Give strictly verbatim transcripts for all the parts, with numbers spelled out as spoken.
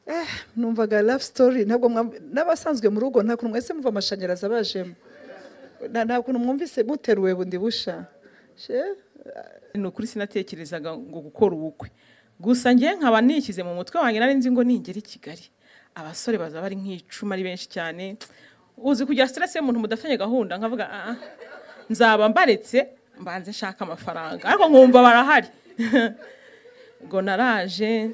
eh numvaga love story ntabwo n'abasanzwe mu rugo nta kuntu mwese muva amashanyarazi abajemo nta kuntu mwumvise muteruwe bundi busha ni ukuri sinatekerezaga ngo gukora ubukwe gusa ngiye nkaba nikize mu mutwe wanjye nari nzi ngo ningera i Kigali abasore baza bari nk'icuma ari benshi cyane uzi kujya stress y'umuntu mudafanye gahunda nkavuga ah nzaba mbaretse mbanze nshaka amafaranga ariko nkumva barahari ngo naraje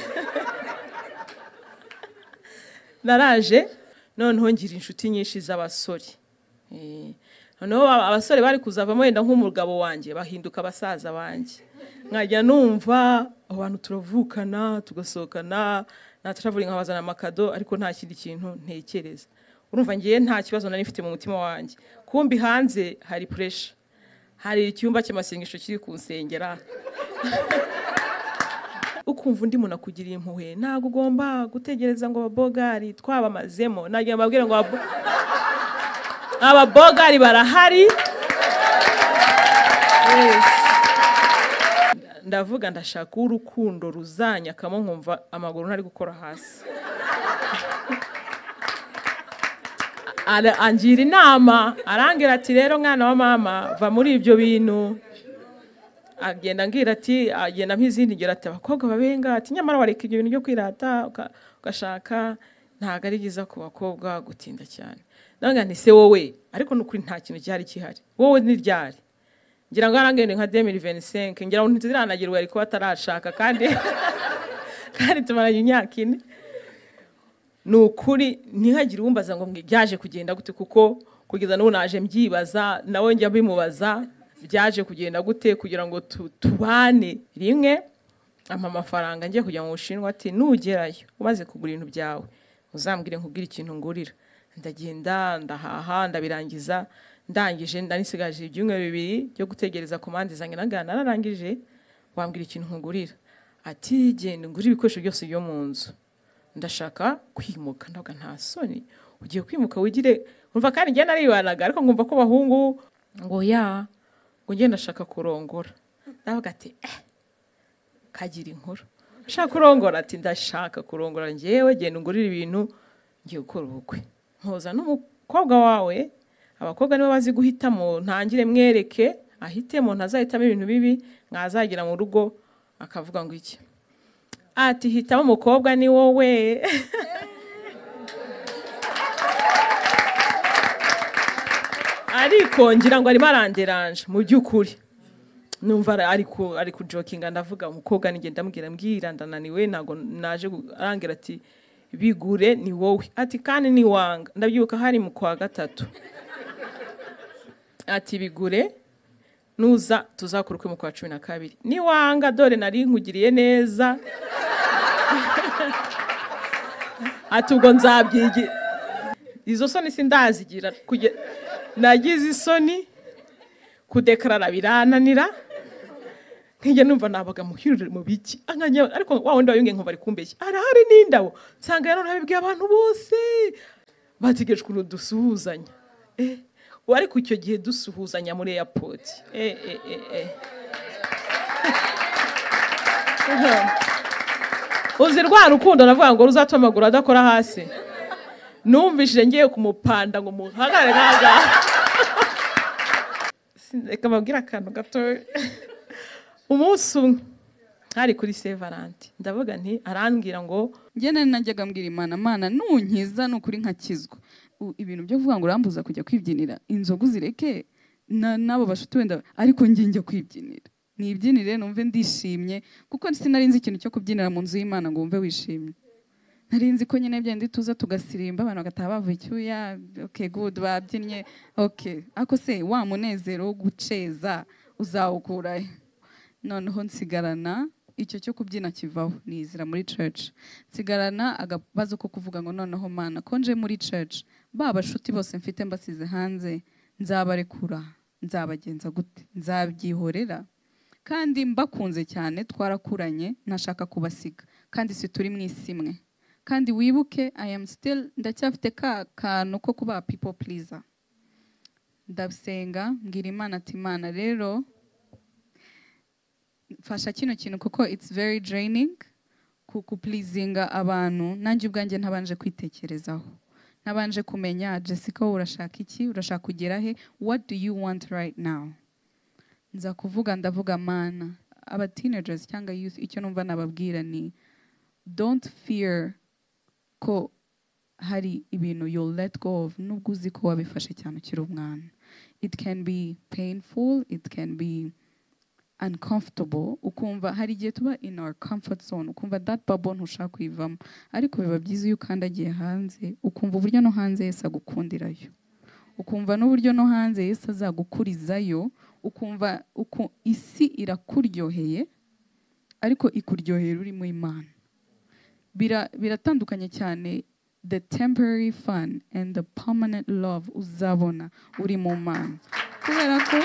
naraje noneho ngira inshuti nyinshi z'abasore eh noneho abasore bari kuzavamo wenda nk'umugabo wanjye bahinduka abasaza banjye nkajya numva abantu turavukana tugasohokana na traveling nkabazana amakado ariko nta kindi kintu ntekereza urumva ngiye nta kibazo nari mfite mu mutima wanjye kumbi hanze hari pressure hari icyumba cy'amasengesho kiri kunsengera ukumva undi muntu akugiriye impuhwe ntago ugomba gutegereza ngo ababogari twabamazemo nagiye mbabwira ngo ababogari barahari ndavuga ndashaka urukundo ruzanya kamo nkumva amaguru ntari gukora hasi angira inama arangira ati rero mwana wa mama va muri ibyo bintu agenda ngira ati agenda mpizindi ngira ati abakobwa babenga ati nyamara wareka ibyo bintu byo kwirata ugashaka ntago ari byiza ku bakobwa gutinda cyane ndanga nti se wowe ariko nukuri nta kintu cyari kihari wowe ni ryari ngira ngo arangende nka deux mille vingt-cinq ngira ngo ntiziranagerwa ariko batarashaka kandi kandi tumaranye imyaka ine nukuri ntihagire umbaza ngo byaje kugenda gute kuko kugeza n'ubu naje mbyibaza nawe njya bimubaza byaje kugenda gute kugira ngo tubane rimwe ama mafaranga ngiye kujya mu Bushinwa ati nugerayo umaze kugura ibintu byawe uzambwire nkubwire ikintu ngurira ndagenda ndahaha ndabirangiza ndangije ndanisigaje ibyumweru bibiri byo gutegereza komande zange nagana nararangije wambwira ikintu nkugurira ati genda nguri ibikoresho byose byo mu nzu ndashaka kwimuka ndavuga nta soni ugiye kwimuka wigire umva kandi ngiye naribanaga ariko ngumva ko bahungu ngo ya ngo ngiye ndashaka kurongora ndavuga ati eh kagira inkuru ashaka kurongora ati ndashaka kurongora ngiyewe genda ngurira ibintu ngiye gukora ubukwe mpoza n'umukobwa wawe abakobwa nibo bazi guhitamo ntangire mwereke ahitemo ntazahitamo ibintu bibi mwazagira mu rugo akavuga ngo iki ati hitamo umukobwa ni wowe ariko ngira ngo arimo aranderanje mu by'ukuri numva ariko ari ku jokinga ndavuga umukobwa nige ndamubwira mbwira ndananiwe nago naje arangira ati bigure ni wowe ati kandi ni wanga ndabyuka hari mu kwa gatatu ati bigure nuza tuzakurukwe mu kwa cumi na kabiri ni wanga dore nari nkugiriye neza ati ubwo nzabyigi izo soni sindazigira kugera nagize isoni kudekarara birananira nkije numva nabaga muhirure mu biki anganya ariko wa wundi wayunge nkumva ari kumbeshya arahari n'indabo nsanga yano nabibwiye abantu bose batigejwe urudusuhuzanya eh wari ku icyo gihe dusuhuzanya muri airport eh eh eh eh uzi rwa rukundo navuga ngo ruzatuma amaguru adakora hasi numvishije ngiye kumupanda ngo muhagare naga sindeka babwira akantu gato umunsi umwe hari kuri Saint Valentin ndavuga nti arambwira ngo nge nari najyaga mbwira Imana Mana nunkiza nukuri nkakizwa ibintu byo kuvuga ngo urambuza kujya kwibyinira inzoga uzireke nabo bashuti wenda ariko nge njya kwibyinira nibyinire numve ndishimye kuko sinari nzi ikintu cyo kubyinira mu nzu y'Imana ngo umve wishimye nari nzi ko nyine byandi tuza tugasirimba abantu bagataha bavuye cyuya okay good babyinnye okay ako se wa munezero wo guceza uzawukurahe noneho nsigarana icyo cyo kubyina kivaho nizira muri church nsigarana agabazo ko kuvuga ngo noneho Mana konje muri church baba shuti bose mfite mbasize hanze nzabarekura nzabagenza gute nzabyihorera kandi mbakunze cyane twarakuranye ntashaka kubasiga kandi si turi mwisimwe kandi wibuke I am still ndacyafite ka kantu ko kuba people pleaser ndabisenga mbwira Imana ati Imana rero fasha kino kintu kuko it's very draining kupleasinga abantu nanjye ubwanjye ntabanje kwitekerezaho, ntabanje kumenya Jessica wowe urashaka iki, urashaka kugera he, what do you want right now. Nza kuvuga ndavuga mana aba teenagers cyangwa youth, icyo numva nababwira ni don't fear ko hari ibintu you'll let go of nubwo uzi ko wabifashe cyane ukiri umwana. It can be painful, it can be uncomfortable, ukumva hari igihe tuba in our comfort zone, ukumva that bubble ntushaka kuyivamo, ariko biba byiza iyo ukandagiye hanze ukumva uburyo no hanze Yesu agukundirayo, ukumva n'uburyo no hanze Yesu azagukurizayo, ukumva uku isi irakuryoheye ariko ikuryohera uri mu Imana. Bira biratandukanye cyane the temporary fun and the permanent love uzabona uri mu Mana, kubera ko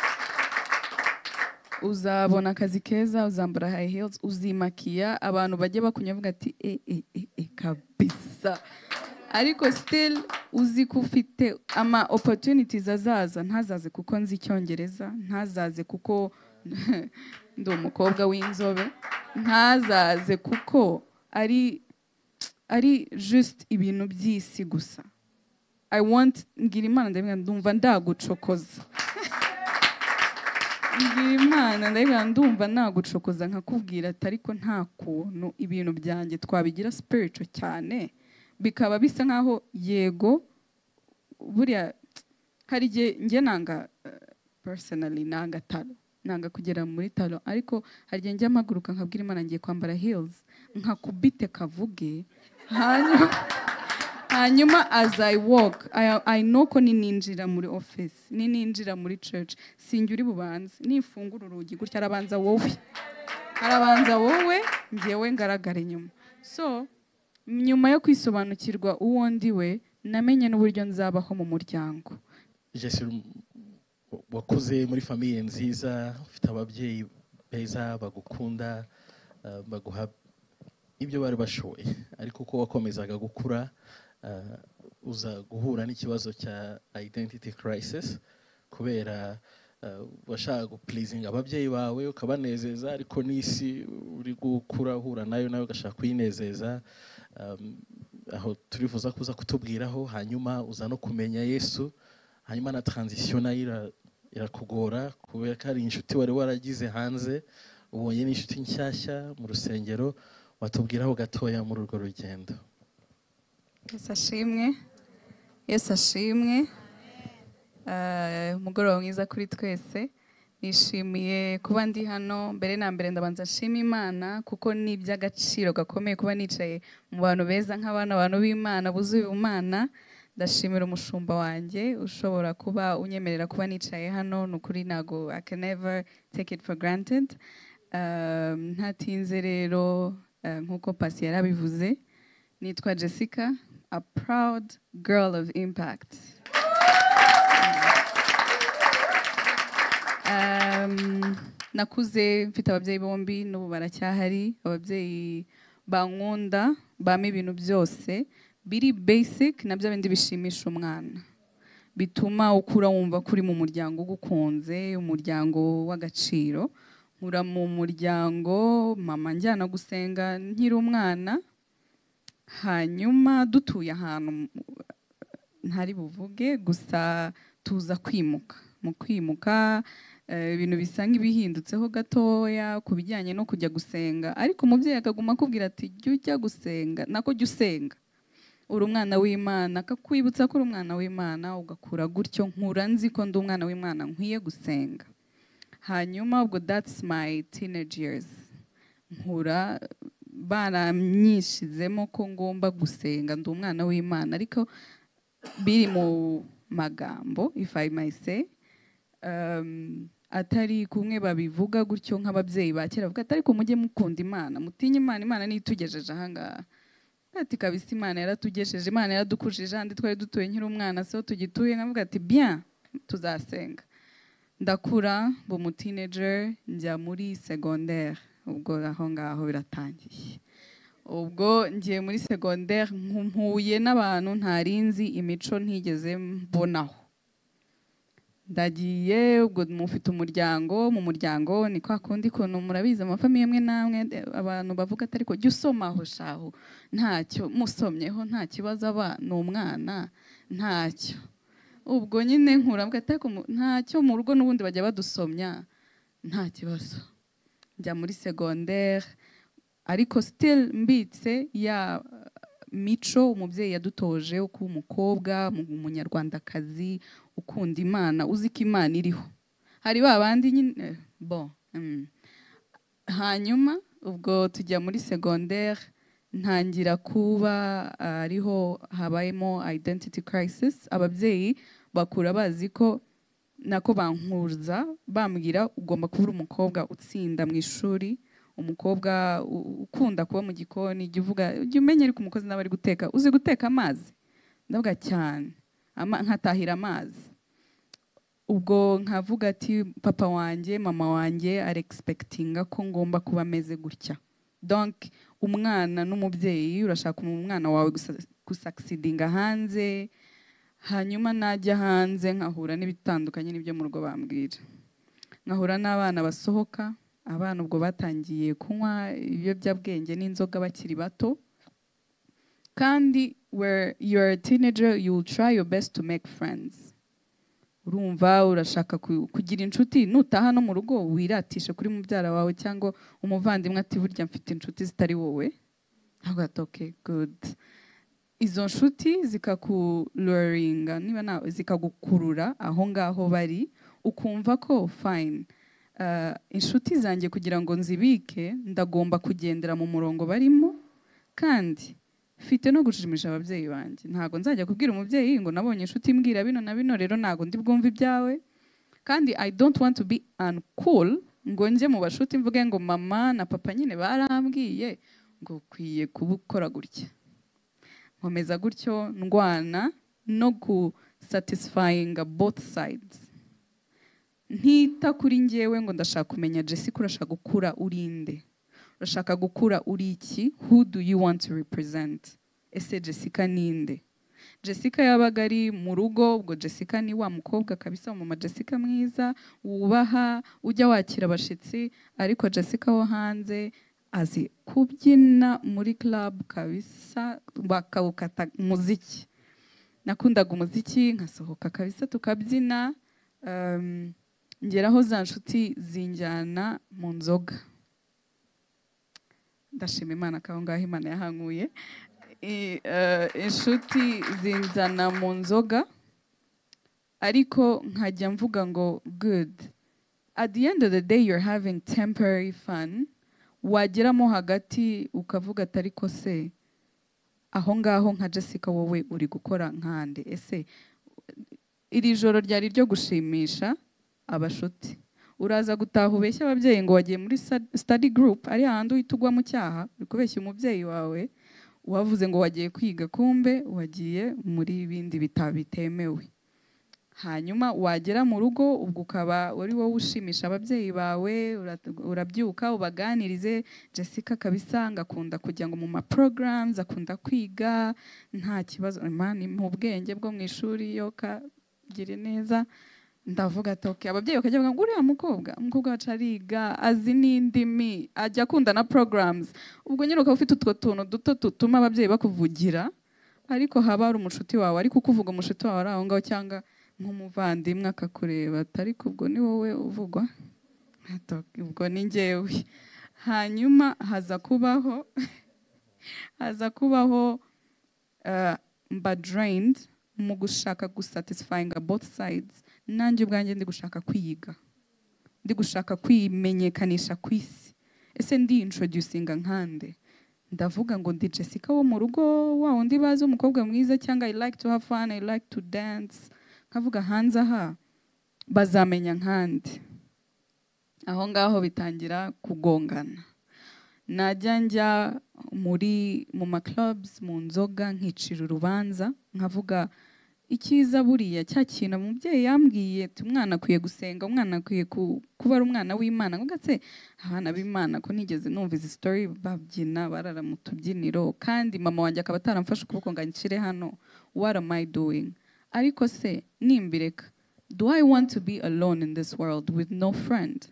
uzabona akazi keza, uzambara high heels, uzimakiya, abantu bajye bakunyavuga ati e e e e kabisa, ariko still uzi ko ufite ama opportunities azaza, ntazaze kuko nzi Icyongereza, ntazaze kuko ndi umukobwa w'inzobe, ntazaze kuko ari ari just ibintu by'isi gusa. I want ngira Imana ndabwira ndumva ndagucokoza ngira Imana ndabwira ndumva nagucokoza nkakubwira ati ariko nta kuntu ibintu byanjye twabigira spiritual cyane bikaba bisa nkaho yego buriya hari igihe njye nanga uh, personally nanga talo nanga kugera muri talo, ariko hari igihe njya mpaguruka nkabwira Imana ngiye kwambara heels nkakubite kavuge hanyuma hanyuma as I walk I, I know ko nininjira muri office nininjira muri church sinjye uri bubanze nifungura urugi gutya arabanza wowe arabanza wowe ngewe ngaragara inyuma. So nyuma yo kwisobanukirwa uwo ndiwe namenye n'uburyo nzabaho mu muryango. Jesse wakuze muri famille nziza, ufite ababyeyi beza bagukunda, uh, baguha ibyo bari bashoboye, ariko uko wakomezaga gukura uh, uza guhura n'ikibazo cya identity crisis kubera uh, washaka gupleasinga ababyeyi bawe ukabanezeza, ariko n'isi uri gukura uhura nayo nayo ugashaka kuyinezeza. Um, aho turifuza kuza kutubwiraho, hanyuma uza no kumenya Yesu, hanyuma na transition nayo irakugora kubera ko ari inshuti wari waragize hanze, ubonye n'inshuti nshyashya mu rusengero. Watubwiraho gatoya muri urwo rugendo. Yesu ashimwe, Yesu ashimwe. Umugoroba mwiza kuri twese. Nishimiye kuba ndi hano. Mbere na mbere ndabanza nshima Imana kuko ni iby'agaciro gakomeye kuba nicaye mu bantu beza nk'abana abantu b'Imana buzuye ubumana. Ndashimira umushumba wanjye ushobora kuba unyemerera kuba nicaye hano, nukuri nago I can never take it for granted. Um, ntatinze rero nkuko Pasi yarabivuze, nitwa Jessica, a proud girl of impact. Um, nakuze mfite ababyeyi bombi n'ubu baracyahari, ababyeyi bankunda bama ibintu byose biri basic nabyo bindi bishimisha umwana, bituma ukura wumva kuri mu muryango ugukunze, umuryango w'agaciro. Nkura mu muryango mama njyana gusenga nkiri umwana, hanyuma dutuye ahantu ntari buvuge gusa tuza kwimuka. Mu kwimuka ibintu uh, bisa nk'ibihindutseho gatoya ku bijyanye no kujya gusenga, ariko umubyeyi akaguma akubwira ati jya ujya gusenga, nako jya usenga, uri umwana w'Imana, akakwibutsa ko uri umwana w'Imana, ugakura gutyo. Nkura nzi ko ndi umwana w'Imana nkwiye gusenga. Hanyuma ubwo that's my teenage years, nkura baramyishizemo ko ngomba gusenga, ndi umwana w'Imana, ariko biri mu magambo if I may say, um, atari kumwe babivuga gutyo nk'ababyeyi ba kera bavuga atari ko mujye mukunda Imana, mutinye Imana, Imana nitugejeje ahangaha. Ati kabisa Imana yaratugejeje, Imana yaradukujije andi twari dutuye nkiri umwana, so tugituye nkavuga ati bien tuzasenga. Ndakura bo mu teenager njya muri secondaire, ubwo aho ngaho biratangiye. Ubwo ngiye muri secondaire mpuye n'abantu ntarinzi, imico ntigeze mbonaho. ndagiye ubwo mufite umuryango mu muryango ni kwa kundi kuntu murabizi amafamiye amwe namwe abantu bavuga atari ko jya usomaho shaho ntacyo musomyeho nta kibazo aba ni umwana ntacyo ubwo nyine nkurambwa atako ntacyo mu rugo n'ubundi bajya badusomya nta kibazo njya muri secondaire ariko still mbitse ya mico umubyeyi yadutoje uko umukobwa umunyarwandakazi ukunda Imana uzi ko Imana iriho hari ba bandi nyine bon mm. hanyuma ubwo tujya muri secondaire ntangira kuba ariho habayemo identity crisis ababyeyi bakura bazi ko nako bankuza bambwira ugomba kuba umukobwa utsinda mu ishuri umukobwa ukunda kuba mu gikoni jya uvuga jya umenya ariko umukozi nawe ari guteka uzi guteka amazi ndavuga cyane nkatahira amazi ubwo nkavuga ati papa wanjye mama wanjye are expectinga ko ngomba kuba ameze gutya donc umwana n'umubyeyi urashaka umwana wawe gusucceedinga hanze hanyuma najya hanze nkahura n'ibitandukanye n'ibyo mu rugo bambwira nkahura n'abana basohoka abana ubwo batangiye kunywa ibiyobyabwenge n'inzoga bakiri bato kandi where you're a teenager you will try your best to make friends urumva urashaka kugira inshuti nutaha no mu rugo wiratishe kuri mubyara wawe cyangwa umuvandimwe ati burya mfite inshuti zitari wowe ntabwo okay good izo nshuti zikakuloringa niba nawe zikagukurura aho ngaho bari ukumva ko fine Uh, inshuti zanjye kugira ngo nzibike ndagomba kugendera mu murongo barimo kandi mfite no gushimisha ababyeyi banjye ntago nzajya kubwira umubyeyi ngo nabonye inshuti mbwira bino na bino rero nago ndi bwumve ibyawe kandi I don't want to be uncool ngo nje mu bashuti mvuge ngo mama na papa nyine barambwiye ngo kwiye kubukora gutya nkomeza gutyo ndwana no ku satisfying both sides ntita kuri njyewe ngo ndashaka kumenya Jessica urashaka gukura urinde urashaka gukura uri iki who do you want to represent ese Jessica ninde Jessica yabaga ari mu rugo ubwo Jessica ni wa mukobwa kabisa mama Jessica mwiza wubaha ujya wakira abashitsi ariko Jessica wo hanze azi kubyina muri club kabisa bakawukata muziki nakundaga umuziki nkasohoka kabisa tukabyina um, ngeraho za nshuti zinjyana mu nzoga ndashima Imana ko ngaho Imana yahankuye inshuti zinzana mu nzoga ariko nkajya mvuga ngo good at the end of the day you're having temporary fun wageramo hagati ukavuga atari ko se aho ngaho nka Jessica wowe uri gukora nkande ese iri joro ryari ryo gushimisha abashuti uraza gutaha ubeshya ababyeyi ngo wagiye muri study group ari handi uhita ugwa mu cyaha uri kubeshya umubyeyi wawe wavuze ngo wagiye kwiga kumbe wagiye muri ibindi bitemewe hanyuma wagera mu rugo ubwo ukaba wari wowe ushimisha ababyeyi bawe urabyuka ubaganirize Jessica kabisa ngakunda kujya ngo mu ma programs akunda kwiga nta kibazo imana mu bwenge bwo mu ishuri yo kagire neza ndavuga atoke ababyeyi bakajya bavuga ngo uriya mukobwa umukobwa wacu ariga azi n'indimi ajya akunda na programs ubwo nyine ukaba ufite utwo tuntu duto tutuma ababyeyi bakuvugira ariko haba hari umushuti wawe ariko ukuvuga umushuti wawe ari aho ngaho cyangwa nk'umuvandimwe akakureba ariko ubwo ni wowe uvugwa ubwo ni njyewe hanyuma haza kubaho haza kubaho mba drained mu gushaka gusatisfying both sides nanjye ubwanjye ndi gushaka kwiga ndi gushaka kwimenyekanisha ku isi ese ndi introducinga nkande ndavuga ngo ndi Jessica wo mu rugo wa undi bazi umukobwa mwiza cyangwa I like to have fun I like to dance nkavuga hanze aha bazamenya nkande aho ngaho bitangira kugongana najya njya muri mu ma clubs mu nzoga nkicira urubanza nkavuga ikiza buriya cya kintu umubyeyi yambwiye umwana akwiye gusenga umwana akwiye kuba ari umwana w'Imana ngo gatse abana b'Imana ko nigeze numva izi story babyina barara mu tubyiniro kandi mama wanjye akaba ataramfashe ukuboko ngo ancire hano what am I doing ariko se nimbireka do I want to be alone in this world with no friend?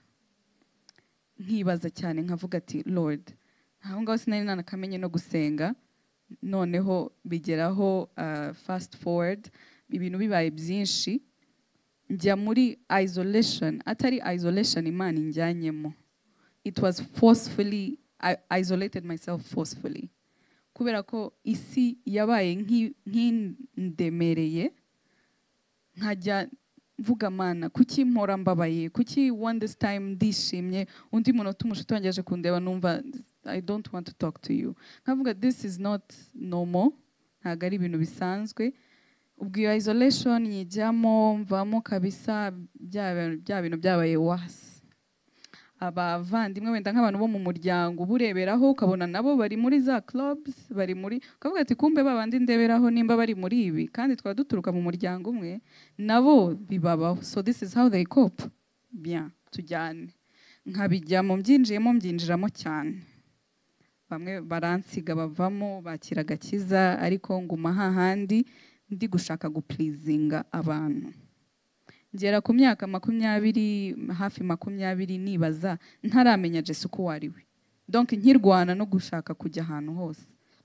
Nkibaza cyane nkavuga ati Lord, aho ngaho sinari nanakamenye no gusenga, noneho bigeraho uh, fast forward, ibintu bibaye byinshi, njya muri isolation, atari isolation Imana injyanyemo. It was forcefully, I isolated myself forcefully. Kubera ko isi yabaye nk'indemereye, nkajya mvuga Mana, kuki mpora mbabaye, kuki one this time ndishimye, undi munota umushuti wanjye aje kundeba numva I don't want to talk to you. Nkavuga this is not normal, ntabwo ari ibintu bisanzwe. Ubwo iyo isolation nyijyamo mvamo kabisa, bya bintu byabaye wasi. Abavandimwe wenda nk'abantu bo mu muryango ubureberaho ukabona nabo bari muri za clubs, bari muri, ukavuga ati kumbe babandi ndeberaho nimba bari muri ibi kandi twaba duturuka mu muryango umwe, nabo bibabaho. So this is how they cope. Bien, tujyane. Nkabijyamo mbyinjiyemo mbyinjiramo cyane. Bamwe baransiga bavamo bakira agakiza, ariko nguma hahandi ndi gushaka gupleasinga abantu. Ngera ku myaka makumyabiri, hafi makumyabiri nibaza ntaramenya Jesu ko wariwe. Donc nkirwana no gushaka kujya ahantu hose.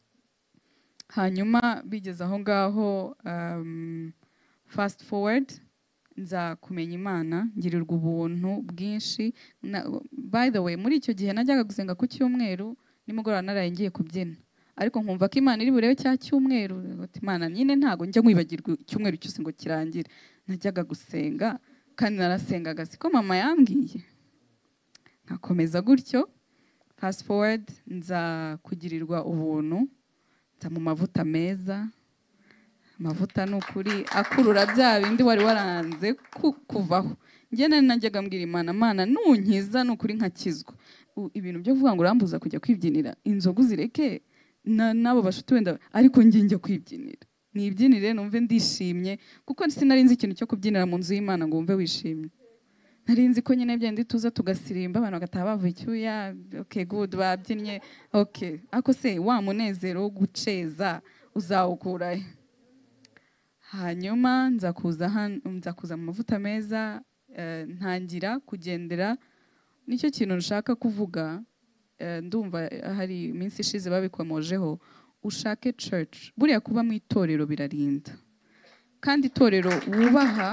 Hanyuma bigeze aho ngaho, um, fast forward, nza kumenya Imana, ngirirwa ubuntu bwinshi. By the way, muri icyo gihe najyaga gusenga ku cyumweru, nimugoroba naraye ngiye kubyina. Ariko nkumva ko Imana iri burebe cya cyumweru, Imana nyine ntago njya nkwibagirwa icyumweru cyose ngo kirangire. Najyaga gusenga kandi narasengaga siko mama yambwiye. Nkakomeza gutyo. Fast forward, nza kugirirwa ubuntu, nza mu mavuta meza. Amavuta n'ukuri akurura bya bindi wari waranze kuvaho. Njye nari najyaga mbwira Imana, Mana nunkiza n'ukuri nkakizwa. Ibintu byo kuvuga ngo urambuza kujya kwibyinira, inzoga uzireke nabo bashuti wenda, ariko njye njya kwibyinira. Nibyinire numve ndishimye, kuko sinari nzi ikintu cyo kubyinira mu nzu y'Imana ngo wumve wishimye. Nari nzi ko nyine byandi tuza tugasirimba abantu bagataha bavuye icyuya, okay good, babyinnye, okay. Ako se wa munezero wo guceza uzawukurahe? Hanyuma nza kuza hano, nza kuza mu mavuta meza, uh, ntangira kugendera. Nicyo kintu nshaka kuvuga, uh, ndumva hari iminsi ishize babikomojeho, ushake church. Buriya kuba mu itorero birarinda. Kandi itorero wubaha,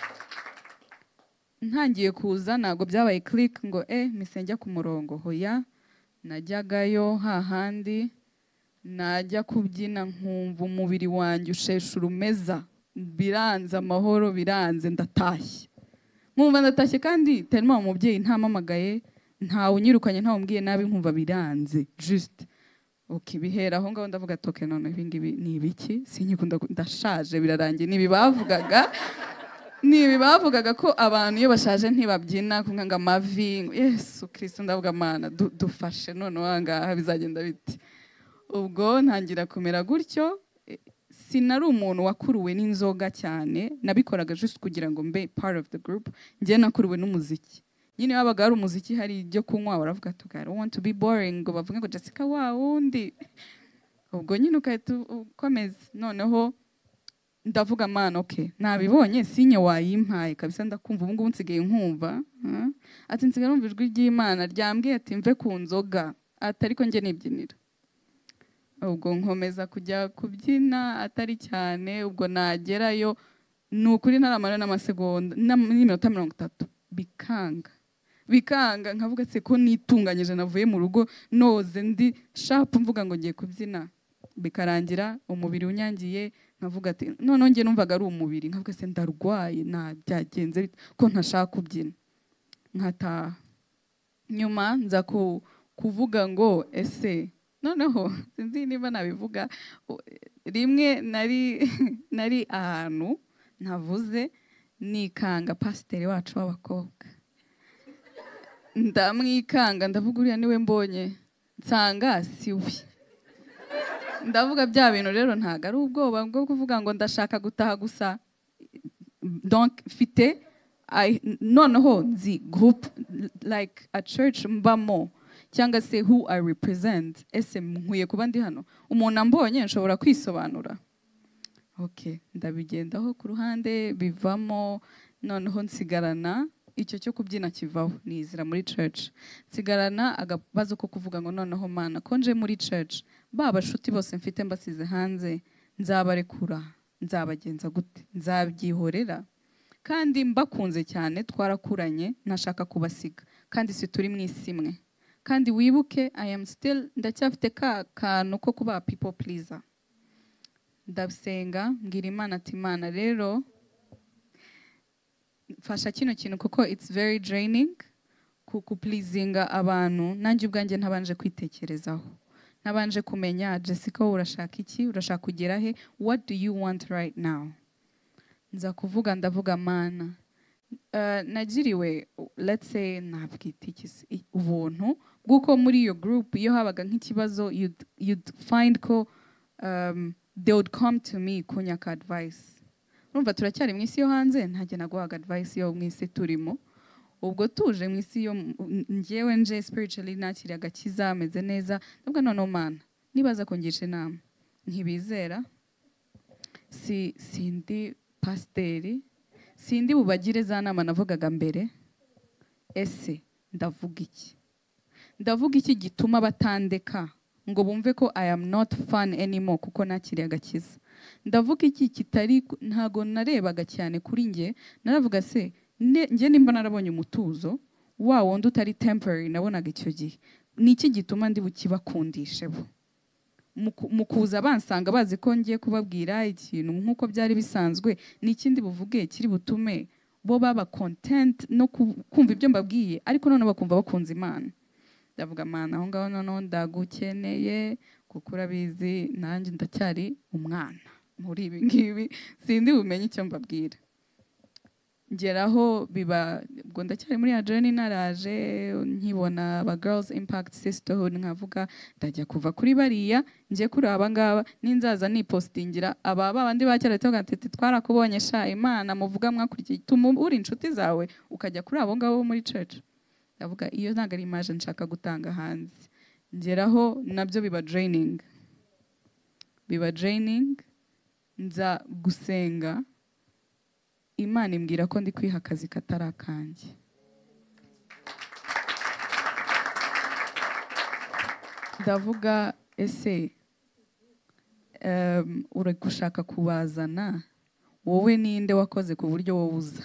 ntangiye kuza ntago byabaye click ngo eh misengya ku murongo. Hoya, najyagayo hahandi, najya kubyina nkumva umubiri wanjye ushesha urumeza, biranze amahoro, biranze ndatashye. Nkumva ndatashye kandi tellement umubyeyi ntamamagaye, ntawe unyirukanye, ntawe umbwiye nabi, nkumva biranze just. Okay, bihera aho ngaho ndavuga toke none ibingibi ni ibiki? Sinyikunda, ndashaje birarangiye. Nibi bavugaga, nibi bavugaga ko abantu iyo bashaje ntibabyina kunkanga amavi. Yesu Kristo, ndavuga Mana dufashe none wangaha bizagenda biti. Ubwo ntangira kumera gutyo. Sinari umuntu wakuruwe n'inzoga cyane, nabikoraga just kugira ngo mbe part of the group. Njye nakuruwe n'umuziki. Nyine wabaga ari umuziki, hari ibyo kunywa, baravuga ati I don't want to be boring, ngo bavuga ngo Jessica wa wundi. Ubwo nyine ukahita ukomeza. Noneho ndavuga Mana, okay, nabibonye sinye wayimpaye kabisa, ndakumva ubu ngubu nsigaye nkumva. Ati nsigaye numva ijwi ry'Imana ryambwiye ati mve ku nzoga, atari ko njye nibyinira. Ubwo nkomeza kujya kubyina atari cyane. Ubwo nagerayo nukuri ntaramara n'amasegonda n'iminota mirongo itatu bikanga. Bikanga nkavuga se ko nitunganyije navuye mu rugo noze ndi sharp mvuga ngo ngiye kubyina, bikarangira umubiri unyangiye. Nkavuga ati none ngiye numvaga ari umubiri, nkavuga se ndarwaye, na byagenze ko ntashaka kubyina. Nkata nyuma nza ku kuvuga ngo ese noneho sinzi niba nabivuga, rimwe nari nari ahantu ntavuze, nikanga pasiteri wacu w'abakobwa. Ndamwikanga, ndavuga uriya niwe mbonye, nsanga siwe. Ndavuga bya bintu rero ntago ari ubwoba bwo kuvuga ngo ndashaka gutaha gusa. Donc fite noneho nzi group like a church mbamo, cyangwa se who I represent. Ese nkwiye kuba ndi hano, umuntu ambonye nshobora kwisobanura. Okay, ndabigendaho ku ruhande bivamo, noneho nsigarana icyo cyo kubyina kivaho nizira muri church, nsigarana agabazo ko kuvuga ngo noneho Mana ko nje muri church ba bashuti bose mfite mbasize hanze nzabarekura, nzabagenza gute, nzabyihorera kandi mbakunze cyane, twarakuranye ntashaka kubasiga kandi si turi mu isi imwe, kandi wibuke I am still ndacyafite ka kantu ko kuba people pleaser. Ndasenga mbwira Imana ati Imana rero fasha kino kintu kuko it's very draining ku pleasinga abantu, nanjye ubwanjye ntabanje kwitekerezaho, ntabanje kumenya Jessica urashaka iki, urashaka kugera he, what do you want right now. Nza kuvuga ndavuga Mana uh, nagiriwe let's say nabwitikiza ubuntu bwuko muri iyo group iyo habaga nk'ikibazo you'd, you'd find ko um, they would come to me kunyaka advice. Urumva turacyari mu isi yo hanze, ntajye naguhaga advice yo mu isi turimo, ubwo tuje mu isi yo njyewe nje spiritually nakiri agakiza ameze neza, nabwo none Mana nibaza kongisha inama ntibizera, si sindi pasteri, sindi bubagire za nama navugaga mbere, ese ndavuga iki, ndavuga iki gituma batandeka ngo bumve ko I am not fun anymore kuko nakiri agakiza. Ndavuga iki kitari ntago narebaga cyane kuri nge, naravuga se nge nimba narabonye umutuzo wa wundi utari temporary nabonaga icyo gihe, niki gituma ndi bukibakundishe bo mukuza bansanga bazi ko ngiye kubabwira ikintu nkuko byari bisanzwe, n'ikindi buvuge kiri butume bo baba content no kumva ibyo mbabwiye, ariko none bakumva bakunze Imana. Ndavuga Mana aho ngaho none ndagukeneye kuko urabizi nanjye ndacyari umwana muri ibi ngibi, sindi bumenye icyo mbabwira. Ngeraho biba ubwo ndacyari muri ya journey, naraje nkibona aba Girls Impact Sisterhood, nkavuga ndajya kuva kuri bariya ngiye kuri aba ngaba, ninzaza nipostingira aba babandi bacyara toga tete twarakubonye sha Imana muvuga mwakurikiye tuma uri inshuti zawe ukajya kuri abo ngabo muri church. Ndavuga iyo ntago ari image nshaka gutanga hanze. Ngeraho nabyo biba draining, biba draining, nza gusenga Imana imbwira ko ndi kwiha akazi katarakanjye. Ndavuga ese um, uri gushaka kubazana, wowe ninde wakoze ku buryo wowe uza?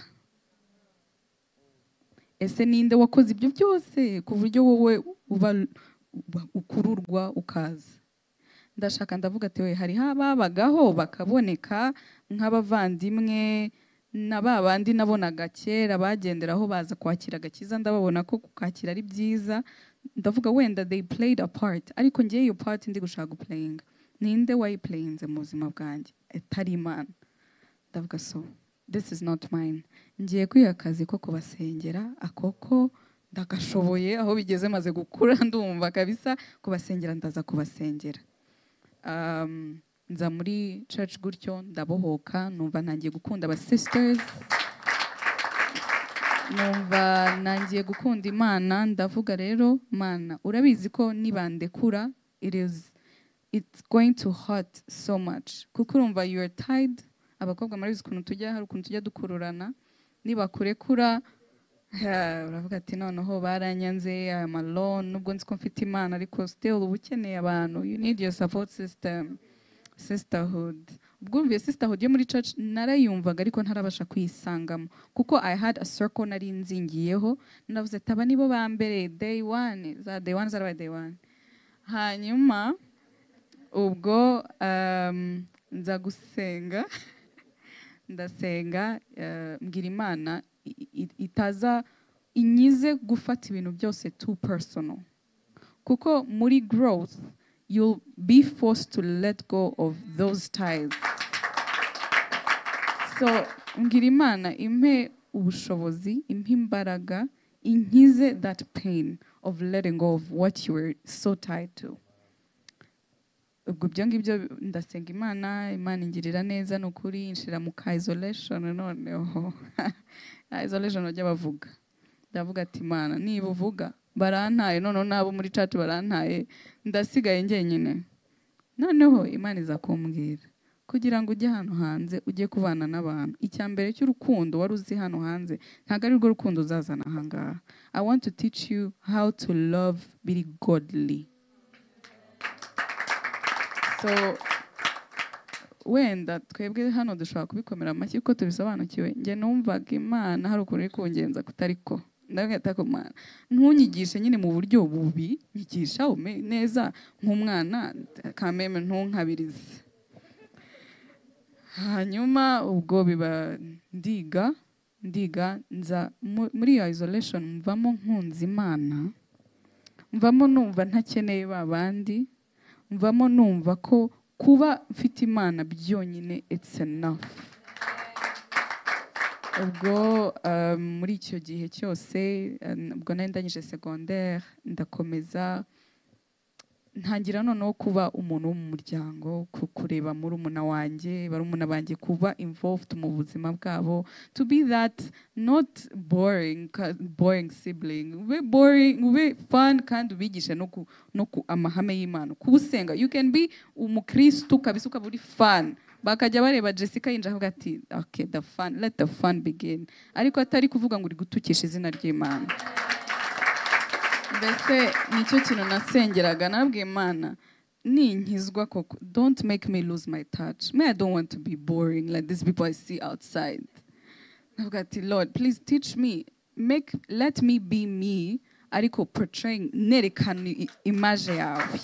Ese ninde wakoze ibyo byose ku buryo wowe uba ukururwa ukaza? Ndashaka ndavuga ati we hari hababagaho bakaboneka nk'abavandimwe na babandi nabonaga kera bagenderaho baza kwakira agakiza, ndababona ko kukakira ari byiza. Ndavuga wenda they played a part, ariko ngiye iyo part ndi gushaka guplayinga ninde wayiplayinze mu buzima bwanjye atari Imana. Ndavuga so this is not mine, ngiye kwiha akazi ko kubasengera, akoko ndagashoboye aho bigeze maze gukura ndumva kabisa kubasengera, ndaza kubasengera. um, nza muri church gutyo ndabohoka, numva ntangiye gukunda aba sisters, numva nangiye gukunda Imana. Ndavuga rero Mana urabizi ko nibandekura it is it's going to hurt so much, kuko urumva you are tied. Abakobwa marabizi ukuntu tujya hari ukuntu tujya dukururana, nibakurekura uravuga ati noneho baranyanze, I am alone, nubwo nzi ko mfite Imana ariko still uba ukeneye abantu, you need your support system. Sisterhood, ubwumviye sisterhood yo muri church narayumvaga ariko ntarabasha kuyisangamo kuko I had a circle nari nzingiyeho, navuze taba nibo ba mbere day one za day one zarabaye day one. Hanyuma ubwo um, nza gusenga ndasenga uh, mbwira Imana itaza inyize gufata ibintu byose too personal, kuko muri growth you'll be forced to let go of those ties. So mbwira Imana impe ubushobozi, impe imbaraga, inkize that pain of letting go of what you were so tied to. Ubwo byo ngibyo ndasenga Imana, Imana ingirira neza nukuri, inshira mu ka isolation noneho isolation bajya bavuga. Ndavuga ati Imana niba uvuga barantaye, noneho nabo muri church barantaye, ndasigaye njyenyine. Noneho Imana iza kumbwira kugira ngo ujye hano hanze ujye kubana n'abantu. Icya mbere cy'urukundo wari uzi hano hanze ntabwo ari rwo rukundo uzazana aha ngaha. I want to teach you how to love biri godly. So wenda twebwe hano dushobora kubikomera amashyi kuko tubisobanukiwe. Njye numvaga Imana hari ukuntu iri kungenza kutariko. Ndagahita ko Mana ntunyigishe nyine mu buryo bubi, nyigisha neza nk'umwana kameme ntunkabirize. Hanyuma ubwo biba ndiga ndiga nza muri iyo isolation mvamo nkunze Imana, mvamo numva ntakeneye babandi, mvamo numva ko kuba mfite Imana byonyine it's enough. Ubwo muri icyo gihe cyose ubwo nari ndangije secondaire ndakomeza ntangira noneho kuba umuntu wo mu muryango, kureba muri umuna wanjye barumuna banjye, kuba involved mu buzima bwabo, to be that not boring boring sibling, ube boring ube fun kandi ubigisha no ku no ku amahame y'Imana, kubusenga. You can be umukristo kabisa ukaba uri fun, bakajya bareba Jessica yinja avuga ati okay the fun, let the fun begin, ariko atari kuvuga ngo uri gutukisha izina ry'Imana. Mbese nicyo kintu nasengeraga, nabwiye Imana ninkizwa koko don't make me lose my touch. Me I don't want to be boring like these people I see outside. Navuga ati Lord please teach me, make let me be me, ariko portraying nerekana image yawe.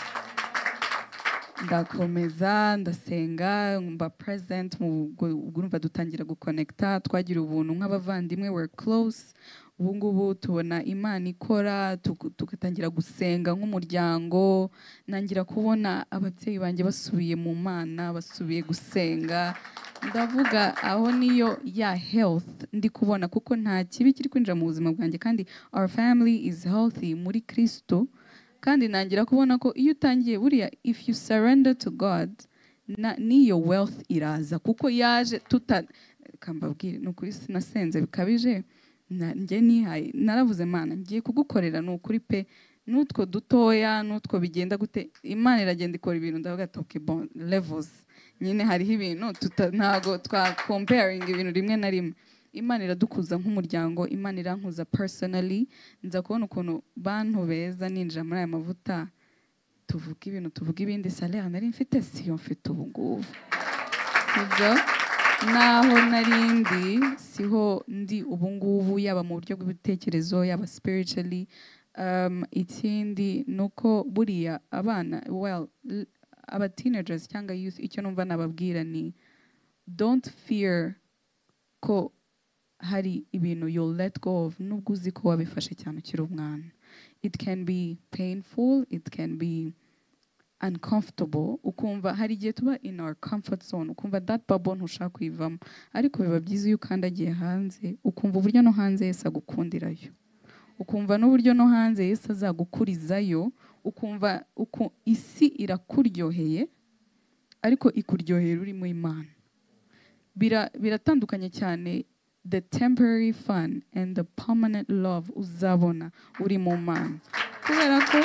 Ndakomeza ndasenga mba present mu gurumva dutangira guconnecta, twagira ubuntu nk'abavandimwe, we're close. Ubu ngubu tubona Imana ikora, tugatangira gusenga nk'umuryango, nangira kubona ababyeyi banjye basubiye mu Mana, basubiye gusenga. Ndavuga aho niyo ya health ndi kubona, kuko nta kibi kiri kwinjira mu buzima bwanjye kandi our family is healthy muri Kristo. Kandi nangira kubona ko iyo utangiye buriya if you surrender to God niyo wealth iraza, kuko yaje tuta kambabwire nukuri sinasenze bikabije. Njye nihaye naravuze Mana ngiye kugukorera nukuri pe, nutwo dutoya nutwo bigenda gute Imana iragenda ikora ibintu. Ndavuga ati okay bon levels nyine hariho ibintu ntago twa comparing ibintu rimwe na rimwe. Imana iradukuza nk'umuryango, Imana irankuza personally. Nza kubona ukuntu bantu beza ninjira muri aya mavuta tuvuga ibintu tuvuga ibindi salaire nari mfite siyo mfite ubu ngubu, sibyo naho narindi siho ndi ubu ngubu, yaba mu buryo bw'ibitekerezo yaba spiritually. Um, ikindi nuko buriya abana well aba teenagers cyangwa youth, icyo numva nababwira ni don't fear ko hari ibintu you'll let go of nubwo uzi ko wabifashe cyane ukiri umwana. It can be painful, it can be uncomfortable, ukumva hari igihe tuba in our comfort zone, ukumva that bubble ntushaka kuyivamo, ariko biba byiza iyo ukandagiye hanze ukumva uburyo no hanze Yesu agukundirayo, ukumva n'uburyo no hanze Yesu azagukurizayo, ukumva uko isi irakuryoheye ariko ikuryohera uri mu Imana. Biratandukanye cyane the temporary fun and the permanent love uzabona uri mu Mana, kubera ko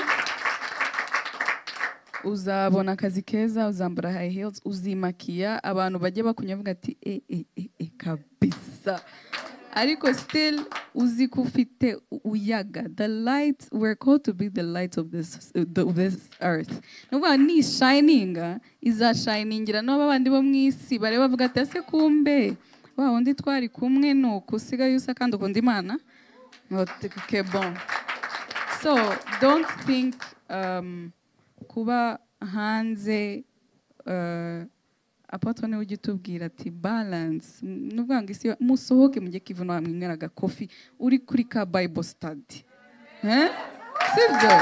uzabona akazi keza, uzambara high heels, uzimakiya, abantu bajye bakunyavuga ati eh eh eh kabisa, ariko still uzi kufite uyaga. The light, we're called to be the light of this uh, of this earth. Nuba ni shining iza shiningira no babandi bo mwisi bare bavuga ati ase kumbe wa undi twari kumwe no kusiga yusa kandi ukunda Imana. Okay, bon. So don't think um kuba hanze uh, apotre ne ugitubwira ati balance nuvuga ngo isi musohoke mujye kivuno hamwineraga coffee uri kuri ka Bible study, eh sibyo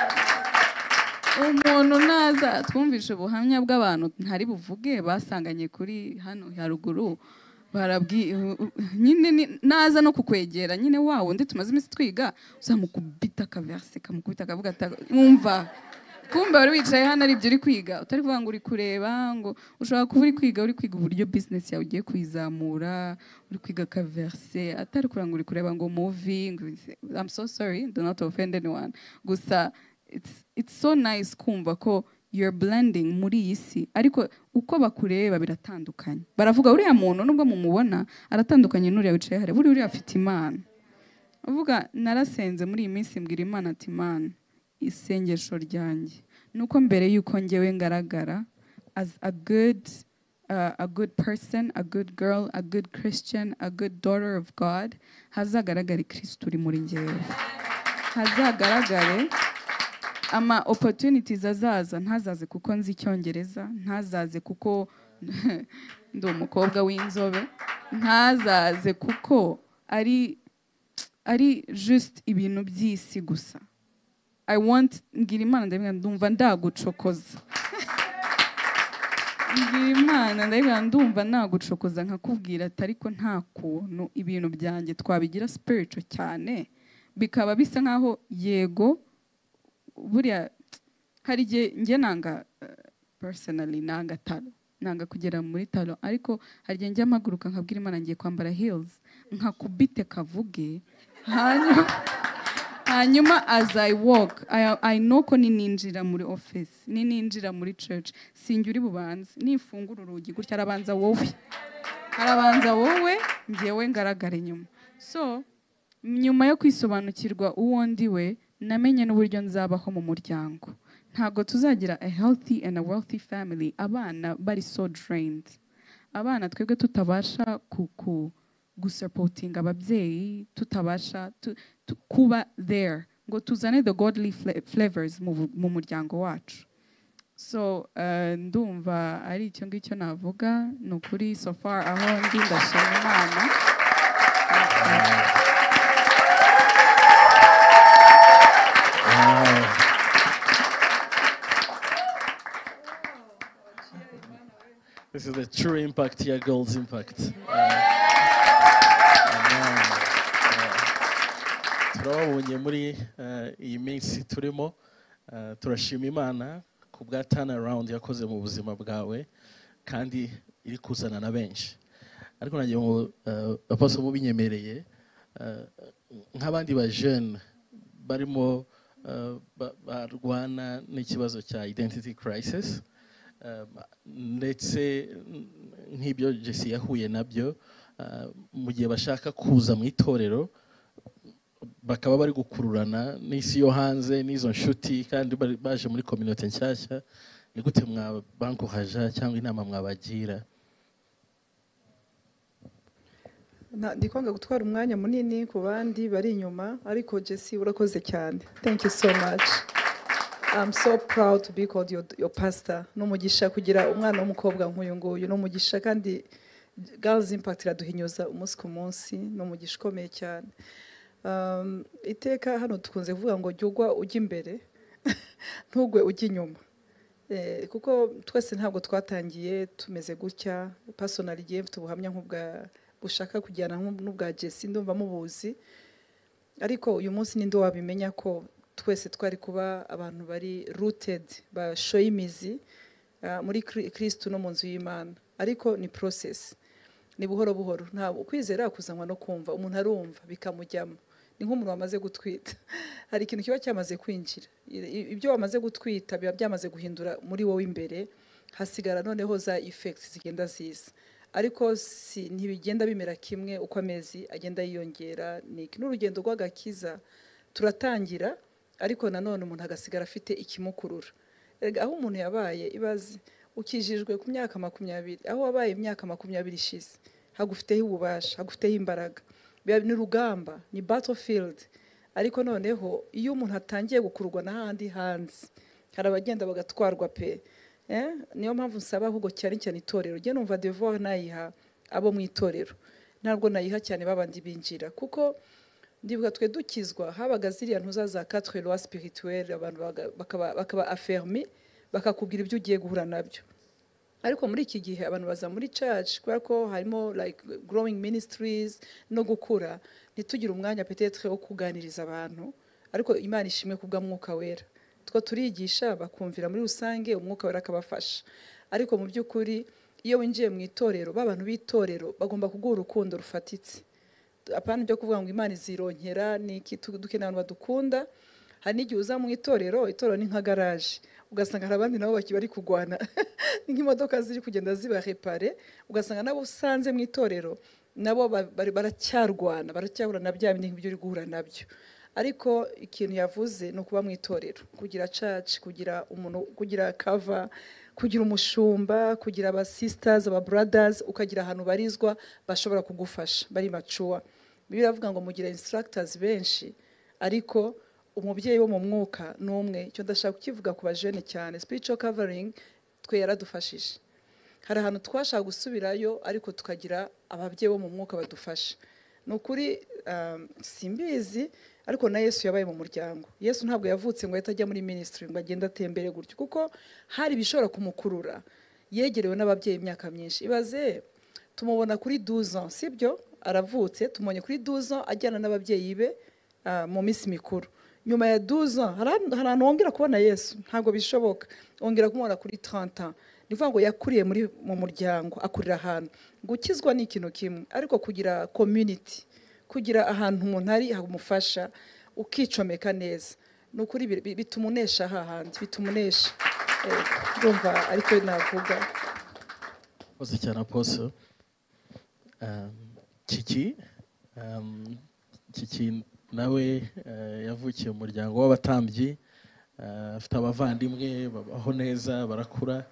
umuntu naza twumvishe ubuhamya bw'abantu ntari buvuge basanganye kuri hano haruguru, barabwi nyine naza no kukwegera nyine wawo ndi tumaze imisi twiga uzamukubita ka verse kamukubita kavuga umva kumbe wari wicaye hano ari byo uri kwiga, utari kuvuga ngo uri kureba ngo ushobora kuba uri kwiga uri kwiga uburyo business yawe ugiye kwizamura, uri kwiga ka verse atari kuranga uri kureba ngo movie. I'm so sorry, do not offend anyone, gusa it's it's so nice kumva ko you're blending muri iyi si ariko uko bakureba biratandukanye baravuga uriya muntu nubwo mumubona aratandukanye n'uriya wicaye hariya buri uriya afite imana uvuga narasenze muri iyi minsi mbwira imana ati imana isengesho ryanjye nuko mbere yuko ngewe ngaragara as a good uh, a good person, a good girl, a good Christian, a good daughter of God hazagaragare Kristo uri muri ngewe hazagaragare ama opportunities azaza ntazaze kuko nzi icyongereza ntazaze kuko ndi umukobwa w'inzobe ntazaze kuko ari ari just ibintu by'isi gusa I want ngira imana ndabwira ndumva ndagucokoza ngira imana ndabwira ndumva nagucokoza nkakubwira ati ariko nta kuntu ibintu byanjye twabigira spiritual cyane bikaba bisa nkaho yego buriya hari igihe njye nanga uh, personally nanga talo nanga kugera muri talo ariko hari igihe njya amaguruka nkabwira imana ngiye kwambara heels nkakubite kavuge hanyuma hanyuma as I walk I, I know ko nininjira muri office nininjira muri church sinjye uri bubanze nifungura urugi gutya arabanza wowe arabanza wowe ngewe ngaragara inyuma so nyuma yo kwisobanukirwa uwo ndiwe namenye n'uburyo nzabaho mu muryango ntago tuzagira a healthy and a wealthy family abana bari so drained abana twebwe tutabasha kuku gusupporting ababyeyi tutabasha tu, tu, kuba there ngo tuzane the godly flavors mu, mu muryango wacu so uh, ndumva ari icyo ngicyo navuga nukuri so far aho ndi ndashima Imana Wow. This is the true impact here, Girls Impact. Turabonye muri iyi minsi turimo turashima Imana ku bwa turnaround yakoze mu buzima bwawe kandi iri kuzana na benshi ariko nagiye ngo apostle mubinyemereye nk'abandi ba jeune barimo barwana n'ikibazo cya identity crisis ndetse nk'ibyo Jesse yahuye nabyo mu gihe bashaka kuza mu itorero bakaba bari gukururana n'isi yo hanze n'izo nshuti kandi baje muri community nshyashya ni gute mwabankohaja cyangwa inama mwabagira? ndikwanga gutwara umwanya munini ku bandi bari inyuma ariko Jesse urakoze cyane. Thank you so much. I'm so proud to be called your, your pastor. Numugisha kugira umwana w'umukobwa nk'uyu nguyu numugisha kandi Girls Impact iraduhinyuza umunsi ku munsi numugisha ukomeye cyane. Um, iteka hano tukunze kuvuga ngo jyugwa ujya imbere ntugwe ujya inyuma. Eh, kuko twese ntabwo twatangiye tumeze gutya personally giye mfite ubuhamya nk'ubwa bushaka kujyana n'ubwa Jesse ndumva mubuzi ariko uyu munsi ninde wabimenya ko twese twari kuba abantu bari rooted bashoye imizi uh, muri Kristo no mu nzu y'Imana ariko ni process ni buhoro buhoro nta ukwizera kuzanwa no kumva umuntu arumva bikamujyamo ni nk'umuntu wamaze gutwita hari ikintu kiba cyamaze kwinjira ibyo wamaze gutwita biba byamaze guhindura muri wowe imbere hasigara noneho za effects zigenda ziza ariko si ntibigenda bimera kimwe uko amezi agenda yiyongera ni n'urugendo rw'agakiza turatangira ariko nanone umuntu agasigara afite ikimukurura aho umuntu yabaye ibaze ukijijwe ku myaka makumyabiri aho wabaye imyaka makumyabiri ishize hagufiteho ububasha hagufiteho imbaraga biba ni rugamba ni battlefield ariko noneho iyo umuntu atangiye gukururwa n'ahandi hanze hari abagenda bagatwarwa pe eh niyo mpamvu nsaba ahubwo cyane cyane itorero je numva devoir nayiha abo mu itorero ntabwo nayiha cyane babandi binjira kuko ndibuka twe dukizwa habaga ziriya ntuza za quatre lois spirituelles abantu bakaba bakaba affermi bakakubwira ibyo ugiye guhura nabyo ariko muri iki gihe abantu baza muri church kubera ko harimo like growing ministries no gukura ntitugira umwanya peut-être wo kuganiriza abantu ariko Imana ishimwe kubwa mwuka wera two turigisha bakumvira muri rusange umwuka wera akabafasha ariko mu by'ukuri iyo winjiye mu itorero babantu b'itorero bagomba kuguha urukundo rufatitse apana byo kuvuga ngo Imana izironkera niki dukeneye abantu badukunda hari n'igihe uza mu itorero itorero ni nka garage ugasanga hari abandi nabo bari kugwana ni nk'imodoka ziri kugenda ziba repare ugasanga nabo usanze mu itorero nabo baracyarwana baracyahura na bya bindi nk'ibyo uri guhura nabyo ariko ikintu yavuze ni ukuba mu itorero kugira church kugira umuntu kugira cover kugira umushumba kugira aba sisters aba brothers ukagira ahantu barizwa bashobora kugufasha bari macuwa Bibiliya avuga ngo mugira instructors benshi ariko umubyeyi wo mu mwuka n'umwe icyo ndashaka kukivuga ku bajene cyane spiritual covering twe yaradufashije hari ahantu twashaka gusubirayo ariko tukagira ababyeyi bo mu mwuka badufasha nukuri um, simbizi ariko na Yesu yabaye mu muryango Yesu ntabwo yavutse ngo yatajya muri ministry ngo agenda atembere gutyo kuko hari bishobora kumukurura yegerewe n'ababyeyi imyaka myinshi ibaze tumubona kuri douze ans sibyo aravutse tumonye kuri douze ans ajyana n'ababyeyi be uh, mu minsi mikuru nyuma ya douze ans harano wongera kubona Yesu ntabwo bishoboka ongera kumubona kuri trente ans nivuga ngo yakuriye muri mu muryango akurira ahantu gukizwa ni ikintu kimwe ariko kugira community kugira ahantu umuntu ari hamufasha ukicomeka neza nukuri bitumunesha hahandi bitumunesha ndumva ariko navuga Koze cyane Apostle um Kiki um Kiki nawe yavukiye mu muryango w'abatambyi afite abavandimwe babaho neza barakura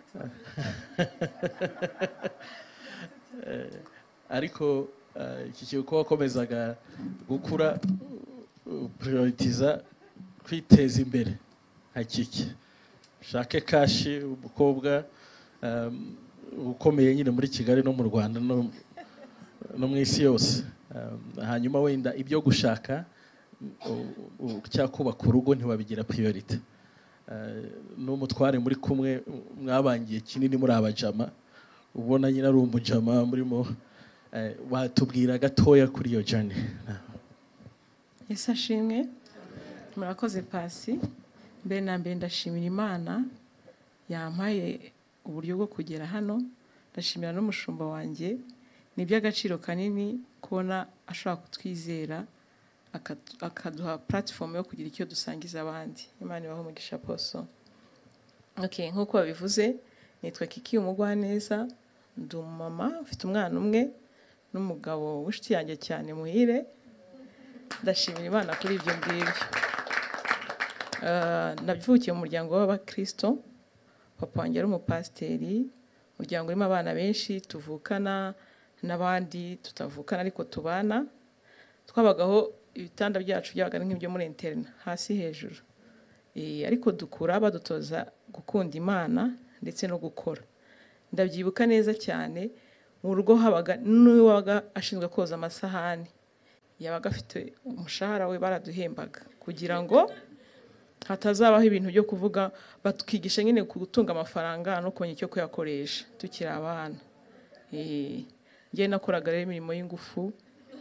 ariko iki cyuko wakomezaga gukura prioritiza kwiteza imbere hakiki shake kashi umukobwa ukomeye nyine muri Kigali no mu Rwanda no no mu isi yose hanyuma wenda ibyo gushaka cyakubaka urugo ntiwabigira priority n'umutware muri kumwe mwabangiye kinini muri abajama ubona nyine ari umujama murimo watubwira gatoya kuri iyo journey Yesu ashimwe murakoze pasi mbere na mbere ndashimira Imana yampaye uburyo bwo kugera hano ndashimira n'umushumba wanjye ni by'agaciro kanini kubona ashaka kutwizera akaduha platform yo kugira icyo dusangiza abandi Imana ibaho umugisha Apostle okay nkuko babivuze nitwa Kiki umugwaneza ndi umumama ufite umwana umwe n'umugabo w'inshuti yanjye cyane muhire ndashimira Imana kuri ibyo ngibyo navukiye mu muryango w'abakristo papa wanjye ari umupasiteri umuryango urimo abana benshi tuvukana n'abandi tutavukana ariko tubana twabagaho ibitanda byacu byabaga nk'ibyo muri interna hasi hejuru eh ariko dukura badutoza gukunda Imana ndetse no gukora ndabyibuka neza cyane mu rugo habaga n'uwaga ashinzwe koza amasahani yabaga afite umushahara we baraduhembaga kugira ngo hatazabaho ibintu byo kuvuga batukigisha nyine gutunga amafaranga no konye cyo kuyakoresha tukiri abana eh ngiye nakoraga rero imirimo y'ingufu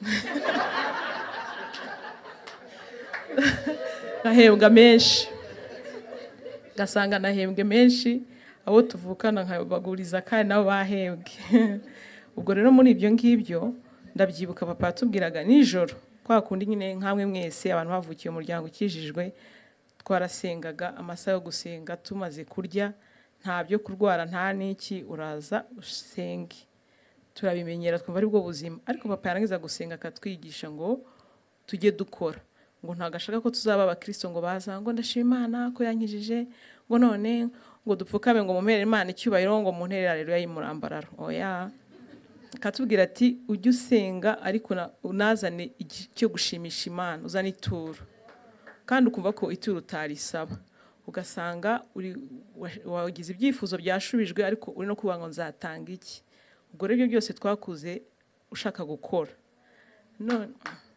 nahembwa menshi gasanga nahembwe menshi abo tuvukana nkabaguriza kandi nabo bahembwe ubwo rero muri ibyo ngibyo ndabyibuka papa atubwiraga nijoro kwa kundi nyine nkamwe mwese abantu bavukiye umuryango ukijijwe twarasengaga amasaha yo gusenga tumaze kurya nta byo kurwara nta niki uraza usenge turabimenyera twumva ari bwo buzima ariko papa yarangiza gusenga akatwigisha ngo tujye dukora ngo ntagashaka ko tuzaba abakristo ngo baza ngo ndashima Imana ko yankijije ngo none ngo dupfukame ngo mumere Imana icyubahiro ngo munterera rero yayimurambararo oya katubwira ati ujye usenga ariko unazane icyo gushimisha Imana uzane ituro kandi ukumva ko ituro utarisaba ugasanga uri wagize ibyifuzo byashubijwe ariko uri no kuvuga ngo nzatanga iki ubwo rero byose twakuze ushaka gukora none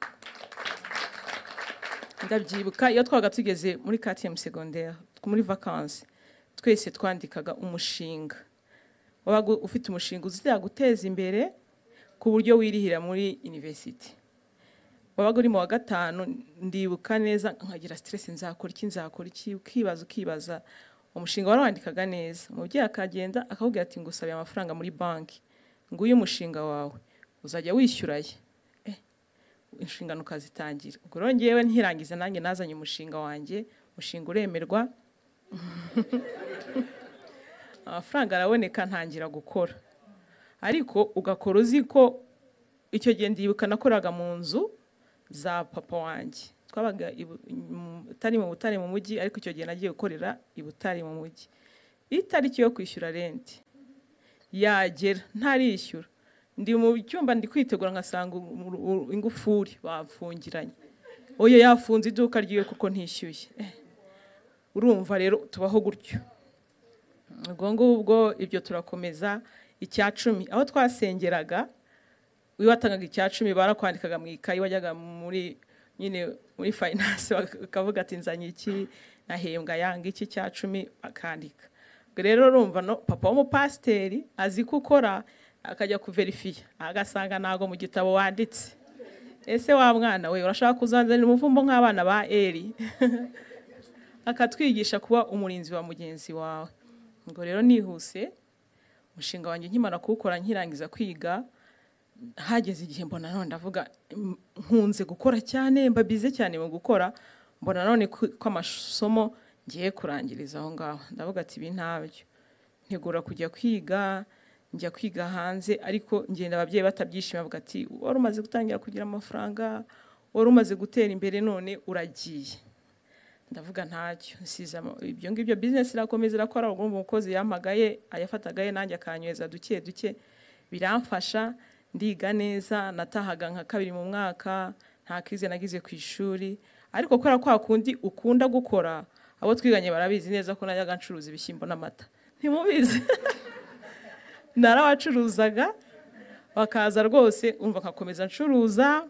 ndabyibuka iyo twaga tugeze muri quatrième secondaire muri vacances twese twandikaga umushinga wabaga ufite umushinga uzira guteza imbere ku buryo wirihira muri university wabaga uri mu wa gatanu ndibuka neza nkagira stress nzakora iki nzakora iki ukibaza ukibaza umushinga warandikaga neza umubyeyi akagenda akakubwira ati ngusabe amafaranga muri banki ngo uyu mushinga wawe uzajya wishyuraye eh inshingano ukazitangira. Ubwo rero ngewe ntirangiza nanjye nazanye umushinga wanjye, umushinga uremerwa amafaranga araboneka ntangira gukora, ariko ugakora uzi ko icyo gihe ndibuka nakoraga mu nzu za papa wanjye, twabaga utari mu Butare mu mujyi, ariko icyo gihe nagiye gukorera i Butare mu mujyi. Itariki yo kwishyura renti yagera ntarishyura, ndi mu cyumba ndi kwitegura ngasanga ingufuri bafungiranye, oya yafunze iduka ryiwe kuko ntishyuye. Urumva rero tubaho gutyo. Ubwo ngubwo ibyo turakomeza. Icya cumi aho twasengeraga, wiwatangaga icya cumi barakwandikaga mu ikayi, wajyaga muri nyine muri finance bakavuga ati nzanye iki, nahembwa yanga iki cya cumi akandika. Rero urumva no papa w'umupasteri azi ko ukora, akajya kuverifiya agasanga nago mu gitabo wanditse. Ese wa mwana we urashaka kuzanzanira umuvumbo nk'abana ba Eli? Akatwigisha kuba umurinzi wa mugenzi wawe. Ngo rero nihuse umushinga wanjye nkimara kuwukora nkirangiza kwiga, hageze igihe mbona none ndavuga nkunze gukora cyane, mbabize cyane mu gukora, mbona none ko amasomo ngiye kurangiriza aho ngaho. Ndavuga ati ibi ntabyo, ntegura kujya kwiga, njya kwiga hanze, ariko ngenda ababyeyi batabyishima, bavuga ati wari umaze gutangira kugira amafaranga, wari umaze gutera imbere, none uragiye. Ndavuga ntacyo, nsiza ibyo ngibyo business irakomeza irakora. Ubwo umukozi yampagaye ayafatagaye nanjye akanyweza duke duke, biramfasha ndiga neza. Natahaga nka kabiri mu mwaka, nta krize nagize ku ishuri, ariko kora kwa kundi ukunda gukora, abo twiganye barabizi neza ko najyaga ncuruza ibishyimbo n'amata. Ntimubizi? Narabacuruzaga bakaza rwose, umva nkakomeza ncuruza,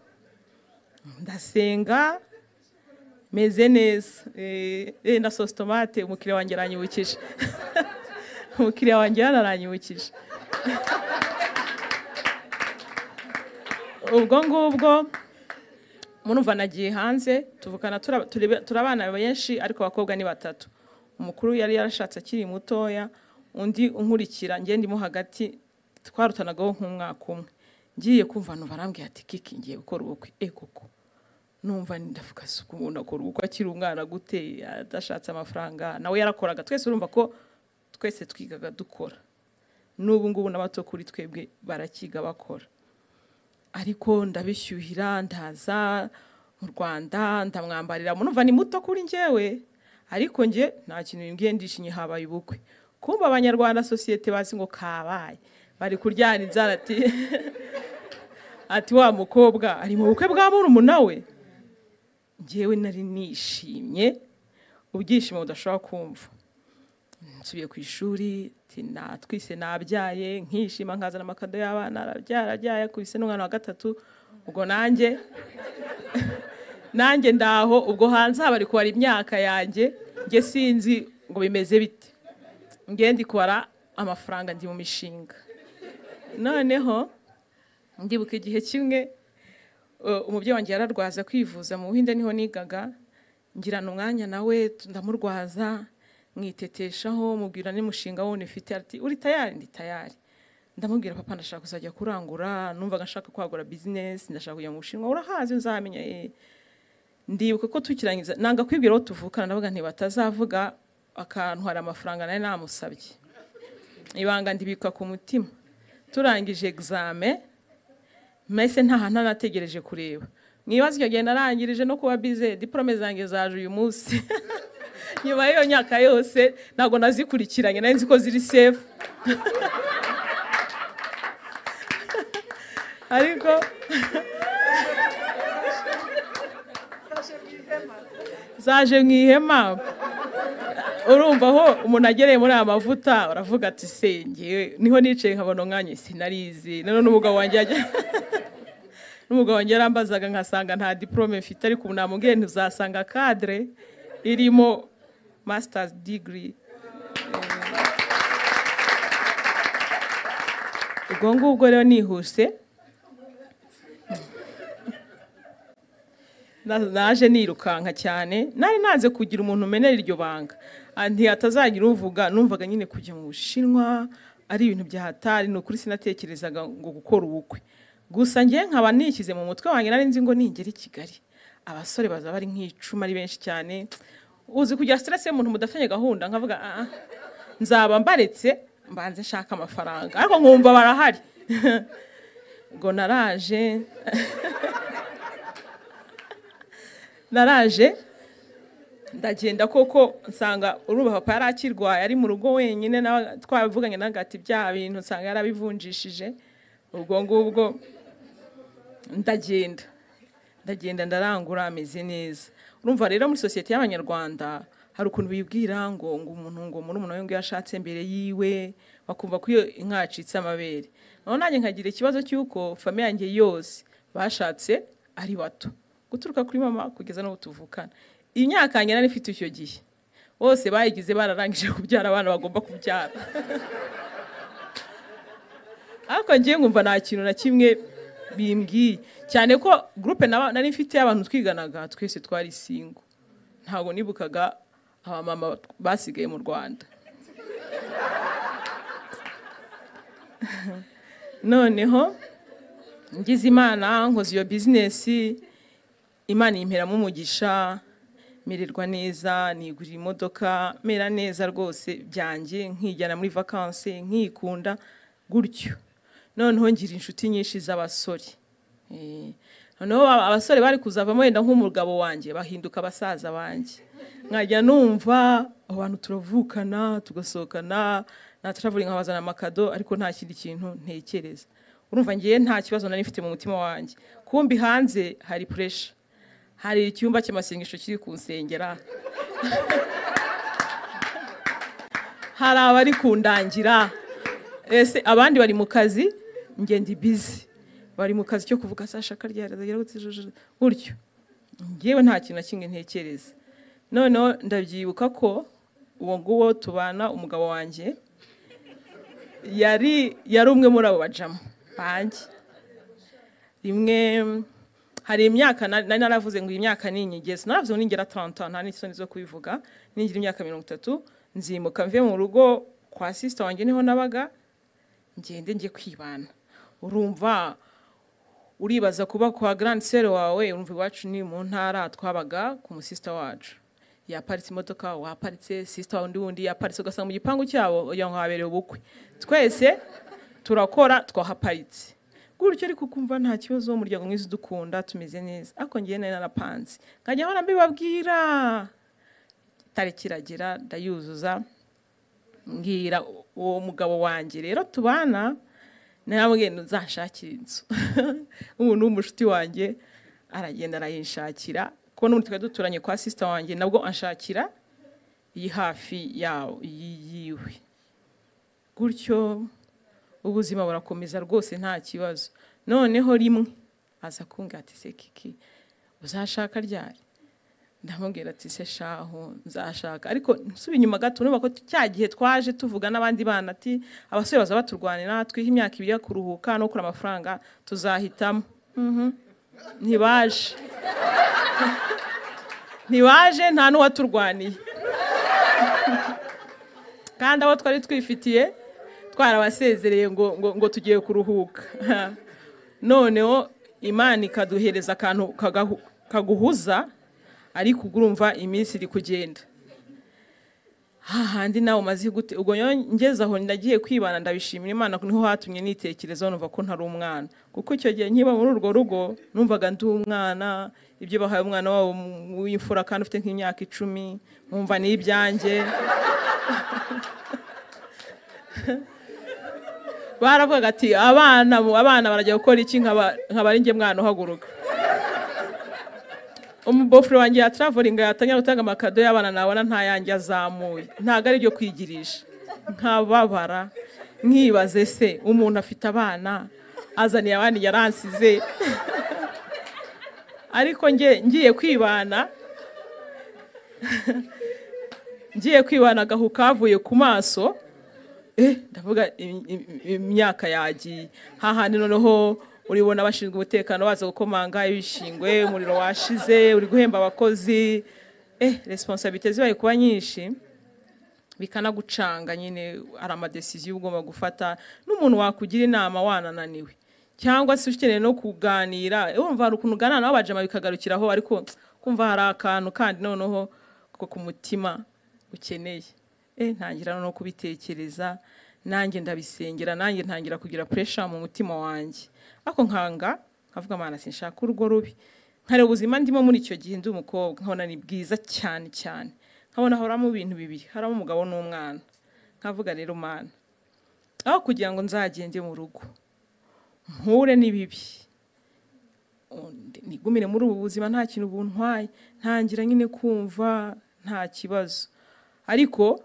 ndasenga, meze neza. Eh na sauce tomate umukiriya wanjye aranyibukije. Umukiriya wanjye yararanyibukije. Ubwo ngubwo munumva nagiye hanze, tuvukana turabana benshi, ariko abakobwa ni batatu. Umukuru yari yarashatse akiri mutoya, undi unkurikira ngiye ndimo hagati, twarutanagaho nk'umwaka umwe. Ngiye kumva no barambwiye ati Kiki ngiye gukora ubukwe. Eh koko numva ndavuga suku umuntu akora ubukwe akiri umwana gute, adashatse amafaranga. Nawe yarakoraga, twese urumva ko twese twigaga dukora. N'ubu ngubu n'abato kuri twebwe barakiga bakora. Ariko ndabishyuhira, ndaza mu Rwanda, ndamwambarira, munumva ni muto kuri njyewe, ariko nge nta kintu ngiye ndishinye habaye ubukwe. Kumva abanyarwanda societe bazi ngo kabaye, bari kuryana inzara ati ati wa mukobwa ari mu bukwe bwa murumuna we. Ngewe nari nishimye, ubwishimo budashobora kumva. Nsubiye ku ishuri, tina twise nabyaye, nkishima nkazana amakado y'abana, arabyarajyaye kubise n'umwana wa gatatu. Ubwo nanjye nanjye ndaho, ubwo hanze bari kuwara imyaka yanjye, nge sinzi ngo bimeze bite. Nge ndi kuwara amafaranga, ndi mu mishinga. Noneho ndibuka igihe kimwe umubyeyi wanjye yararwaza kwivuza mu Buhinde, niho nigaga. Ngirana umwanya nawe ndamurwaza, mwiteteshaho, mubwira n'umushinga wone ufite. Ati uri tayari? Ndi tayari. Ndamubwira papa ndashaka kuzajya kurangura, numvaga nshaka kwagura business, ndashaka kujya mu Bushinwa. Urahazi nzamenya. Eh ndibuka ko tukirangiza nanga kwibwira aho tuvukana, ndavuga nti batazavuga akantu hari amafaranga naye namusabye. Ibanga ndibika ku mutima. Turangije examen, mese nta hantu nategereje kureba. Mwibaza icyo gihe narangirije no kuba bize, diplome zanjye zaje uyu munsi. Nyuma y'iyo myaka yose ntago nazikurikiranye, nari nzi ko ziri safe. Ariko zaje mwihema. Urumva ho umuntu agereye muri aya mavuta uravuga ati senge, niho nicaye nkabona umwanya sinarizi. None n'umugabo wanjye ajya n'umugabo wanjye yarambazaga nkasanga nta diplome mfite, ariko ubu namubwiye ntuzasanga cadre irimo master's degree. Ubwo ngubwo rero nihuse naje nirukanka cyane, nari naze kugira umuntu umenera iryo banga. Anti atazagira uvuga, numvaga nyine kujya mu Bushinwa ari ibintu bya hatari, no kuri sinatekerezaga ngo gukora ubukwe. gusa ngiye nkaba nishyize mu mutwe wanjye nari nzi ngo ningera i Kigali abasore bazaba ari nk'icuma ari benshi cyane uzi kugira stress y'umuntu mudafanye gahunda nkavuga ah nzaba mbaretse mbanze nshaka amafaranga ariko nkumva barahari ngo naraje naraje ndagenda koko nsanga uruba papa yarakirwaye ari mu rugo wenyine na twavuganye nagati bya bintu nsanga yarabivunjishije ubwo ngubwo ndagenda ndagenda ndarangura ameze neza urumva rero muri societe y'abanyarwanda hari ukuntu bibwira ngo ngo umuntu ngo muri umuntu ngo yashatse mbere yiwe bakumva ko iyo inkacitse amabere none nanjye nkagira ikibazo cy'uko famille yanjye yose bashatse ari bato guturuka kuri mama kugeza no tuvukana imyaka yanjye nari mfite icyo gihe bose bayigize bararangije kubyara abana bagomba kubyara ariko ngiye ngumva nta kintu na kimwe bimbwiye cyane ko groupe nari mfite y'abantu twiganaga twese twari singo ntago nibukaga abamama basigaye mu Rwanda noneho ngize Imana nkoze iyo business Imana imperamo umugisha mererwa neza nigurira imodoka mera neza rwose byanjye nkijyana muri vacances nkikunda gutyo noneho ngira inshuti nyinshi z'abasore eh noneho abasore bari kuzavamo wenda nk'umugabo wanjye bahinduka abasaza banjye nkajya numva abantu turavukana tugasohokana na traveling nkabazana amakado ariko nta kindi kintu ntekereza urumva ngiye nta kibazo nari mfite mu mutima wanjye kumbi hanze hari pressure hari icyumba cy'amasengesho kiri ku nsengera hari abari kundangira ese abandi bari mu kazi nge ndi busy bari mu kazi cyo kuvuga sashaka ryaragera gutyo ngewe nta kintu na kimwe ntekereza noneho ndabyibuka ko uwo nguwo tubana umugabo wanjye yari yari umwe muri abo bajama banjye rimwe hari imyaka nari naravuze ngo imyaka ni inyigeze naravuze ngo ningera trente nta n'isoni zo kubivuga ningira imyaka mirongo itatu nzimuka mve mu rugo kwa sister wanjye niho nabaga ngende ngiye kwibana urumva uribaza kuba kwa grand sœur wawe urumva iwacu ni mu ntara twabaga ku musista wacu yaparitse imodoka waparitse sister wundi wundi yaparitse ugasanga mu gipangu cyabo yankabereye ubukwe twese turakora twahaparitse gutyo ariko kumva nta kibazo mu muryango mwiza dukunda tumeze neza ako ngiye nari narapanze nkajya hora mbibabwira tariki iragira ndayuzuza ngira uwo mugabo wanjye rero tubana namubwiye nzashakira inzu umuntu w'umushuti wanjye aragenda arayinshakira ko n'umuntu twari duturanye kwa sister wanjye nabwo anshakira iyi hafi yawo yiwe gutyo ubuzima burakomeza rwose nta kibazo noneho rimwe aza kunga ati se kiki uzashaka ryari ndamubwira ati se shaho nzashaka ariko nsubi inyuma gato nuba ko cyagihe twaje tuvuga n'abandi bana ati abasore baza baturwanira twiha imyaka ibiri kuruhuka no kura amafaranga tuzahitamo mhm ntibaje ntibaje nta n'uwaturwaniye kandi abo twari twifitiye twarabasezereye ngo ngo, ngo tugiye kuruhuka noneho Imana ikaduhereza akantu kaguhuza ariko urumva iminsi iri kugenda hahandi nawe umaze gute ubwo ngeze aho ndagiye kwibana ndabishimira Imana niho hatumye nitekereza numva ko ntari umwana kuko icyo gihe nkiba muri urwo rugo numvaga ndi umwana ibyo bahaye umwana wabo w'imfura kandi ufite nk'imyaka icumi nkumva ni ibyanjye baravuga ati abana abana barajya gukora iki nk'abari nge mwana uhaguruka umubofre wanjye ya traveling yatanya gutanga amakado y'abana nabona nta yanjye azamuye ntago ari ryo kwigirisha nkababara nkibaze se umuntu afite abana azaniye abana yaransize ariko nge ngiye kwibana ngiye kwibana gahu kavuye ku maso eh ndavuga imyaka yagiye hahandi noneho uribona abashinzwe umutekano baza gukomanga ibishingwe umuriro washize uri guhemba abakozi eh responsabilité zibaye kuba nyinshi bikanagucanga nyine ari ama decision ugomba gufata n'umuntu wakugira inama wanananiwe cyangwa se ukeneye no kuganira urumva hari ukuntu uganira nabo bajama bikagarukiraho ariko kumva hari akantu kandi noneho ko ku mutima ukeneye eh ntangira no kubitekereza nanjye ndabisengera nanjye ntangira kugira pressure mu mutima wanjye ako nkanga nkavuga mana sinshaka urugo rubi nkare ubuzima ndimo muri icyo gihe ndi umukobwa nkabona ni bwiza cyane cyane nkabona horamo ibintu bibiri haramo umugabo n'umwana nkavuga rero mana aho kugira ngo nzagende mu rugo mpure n'ibibi nigumire muri ubu buzima nta kintu buntwaye ntangira nyine kumva nta kibazo ariko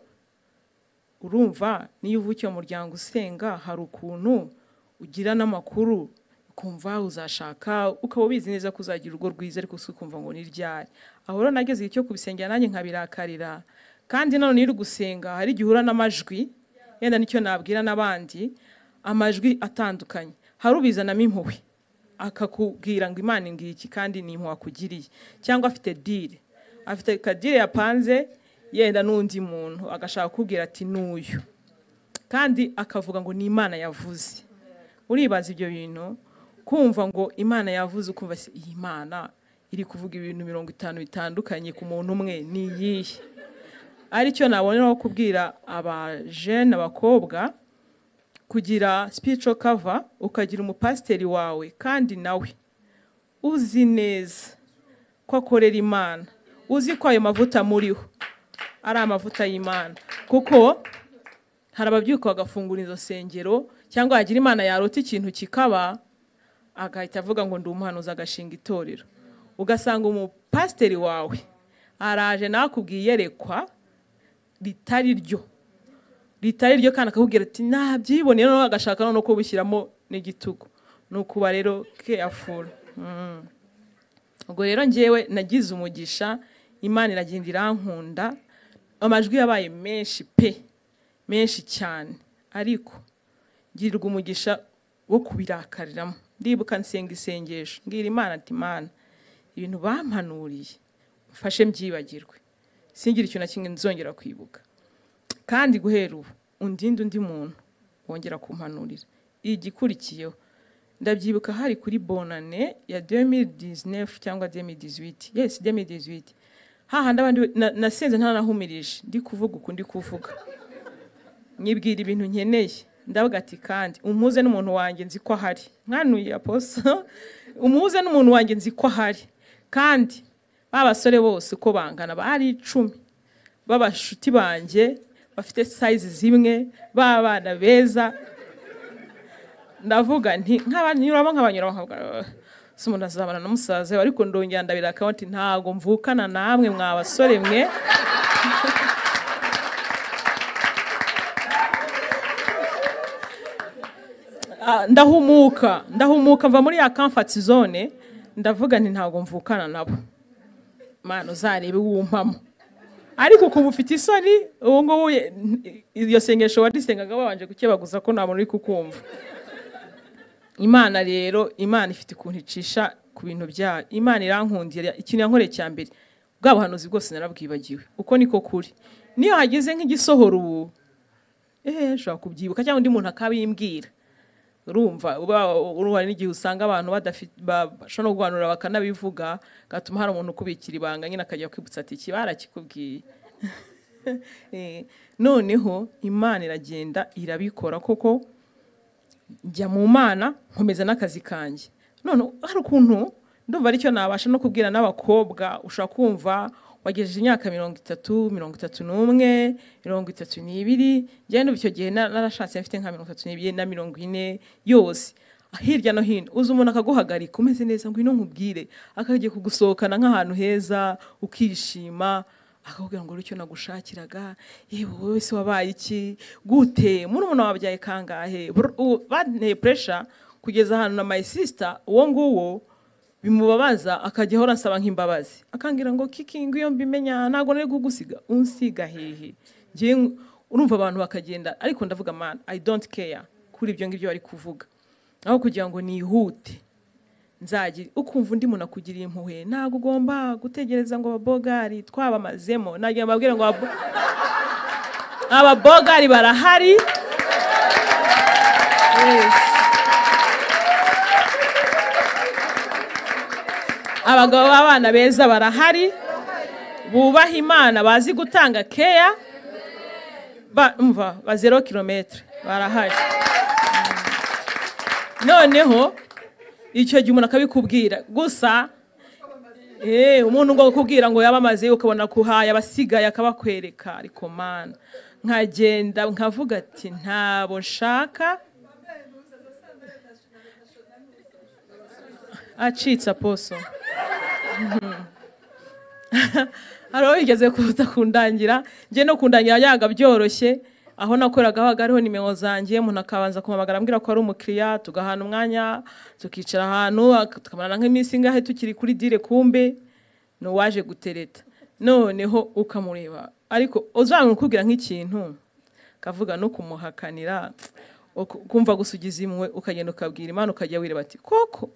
urumva niyo uvukiye mu muryango usenga hari ukuntu ugira n'amakuru ukumva uzashaka ukaba ubizi neza ko uzagira urugo rwiza ariko ukumva ngo ni ryari aho rero nageze icyo kubisengera nanjye nkabirakarira kandi none niyo uri gusenga hari igihe uhura n'amajwi yenda nicyo nabwira n'abandi amajwi atandukanye hari ubizanamo impuhwe akakubwira ngo Imana ingiki kandi ni impuhwe akugiriye cyangwa afite deal afite kadire yapanze yenda n'undi muntu agashaka kubwira ati n'uyu kandi akavuga ngo ni Imana yavuze uribaza ibyo bintu kumva ngo Imana yavuze ukumva iyi Imana iri kuvuga ibintu mirongo itanu bitandukanye ku muntu umwe ni yihe aricyo naboneraho kubwira abajene abakobwa kugira spiritual cover ukagira umupasteri wawe kandi nawe uzi neza ko akorera Imana uzi ko ayo mavuta muriho ari amavuta y'Imana kuko hari ababyuka bagafungura izo sengero cyangwa yagira Imana yarota ikintu kikaba agahita avuga ngo ndi umuhanuzi agashinga itorero ugasanga umupasteri wawe araje nakubwiye yerekwa ritari ryo ritari ryo kandi akakubwira ati nabyiboneye no agashaka no kubishyiramo n'igitugu nukuba rero careful mm. ubwo rero ngewe nagize umugisha Imana iragenda irankunda amajwi yabaye menshi pe menshi cyane ariko ngirirwa umugisha wo kubirakariramo ndibuka nsenga isengesho ngira Imana ati Imana ibintu bampanuriye mfashe mbyibagirwe singira icyo na kimwe nzongera kwibuka kandi guhera ubu undinde undi muntu wongera kumpanurira igikurikiyeho ndabyibuka hari kuri bonane ya deux mille dix-neuf cyangwa deux mille dix-huit yes deux mille dix-huit hahandi abandi nasenze ntanahumirije ndi kuvuga uko ndi kuvuga nyibwira ibintu nkeneye ndavuga ati kandi umuze n'umuntu wanjye nzi ko ahari nkanuye aposo umuze n'umuntu wanjye nzi ko ahari kandi babasore bose uko bangana bari icumi babashuti banjye bafite size zimwe babana beza ndavuga nti nk'abanyuramo nk'abanyuramo nkavuga so umuntu azabana na musaza ariko ndongera ndabira account ntago mvukana namwe mwabasore mwe ndahumuka ndahumuka mva muri ya comfort zone ndavuga nti ntago mvukana nabo Mana uzarebe wumpamo ariko kuba ufite isoni uwo ngo iyo sengesho wadisengaga babanje gukebaguza ko nta muntu uri kukumva Imana rero Imana ifite ukuntu icisha ku bintu bya Imana irankundira ikintu yankoreye cya mbere bwa buhanuzi bwose narabwibagiwe uko niko kuri niyo hagize nk'igisohoro ubu eh shaka kubyibuka cyangwa undi muntu akabimbwira urumva uruhari n'igihe usanga abantu badafite bashobora no guhanura bakanabivuga gatuma hari umuntu kubikira ibanga nyine akajya kwibutsa ati kibara kikubwiye noneho Imana iragenda irabikora koko njya mu Mana nkomeza n'akazi kanjye none hari ukuntu ndumva aricyo nabasha no kubwira n'abakobwa ushaka kumva wagejeje imyaka mirongo itatu mirongo itatu n'umwe mirongo itatu n'ibiri njye no icyo gihe narashatse mfite nka mirongo itatu n'ibiri na mirongo ine yose hirya no hino uzi umuntu akaguhagarika umeze neza ngo ino nkubwire akagiye kugusohokana nk'ahantu heza ukishima akakubwira ngo icyo nagushakiraga yewe wowe se wabaye iki gute muri umuntu wabyaye kangahe banteye pressure kugeza ahantu na my sister uwo nguwo bimubabaza akajya hora nsaba nk'imbabazi akangira ngo kikingo iyo mbimenya nago nari kugusiga unsiga hehe ngiye urumva abantu bakagenda ariko ndavuga man I don't care kuri ibyo ngibyo bari kuvuga aho kugira ngo nihute nzagira ukumva undi muntu akugiriye impuhwe nago ugomba gutegereza ngo ababogari twabamazemo nagiye mbabwira ngo ababogari barahari yes abagabo b'abana beza barahari bubaha Imana bazi gutanga care ba umva ba zero kilometre barahari. Noneho icyo gihe umuntu akabikubwira gusa eh umuntu ngo kubwira ngo yabamaze ukabona kuhaya abasigaye akabakwereka ariko mana nkagenda nkavuga ati ntabo nshaka acitsa poso haro igeze kuza kundangira nje no kundangira yaga byoroshye aho nakoraga haga ariho nimero zanjye umuntu akabanza kumamagara ambwira ko ari umukiriya tugahana umwanya tukicara ahantu tukamarana nk'iminsi ngahe tukiri kuri dire kumbe no waje gutereta noneho ukamureba ariko uzamukubwira nk'ikintu kavuga no kumuhakanira kumva gusugiza imwe ukagenda ukabwira Imana ukajya wireba ati koko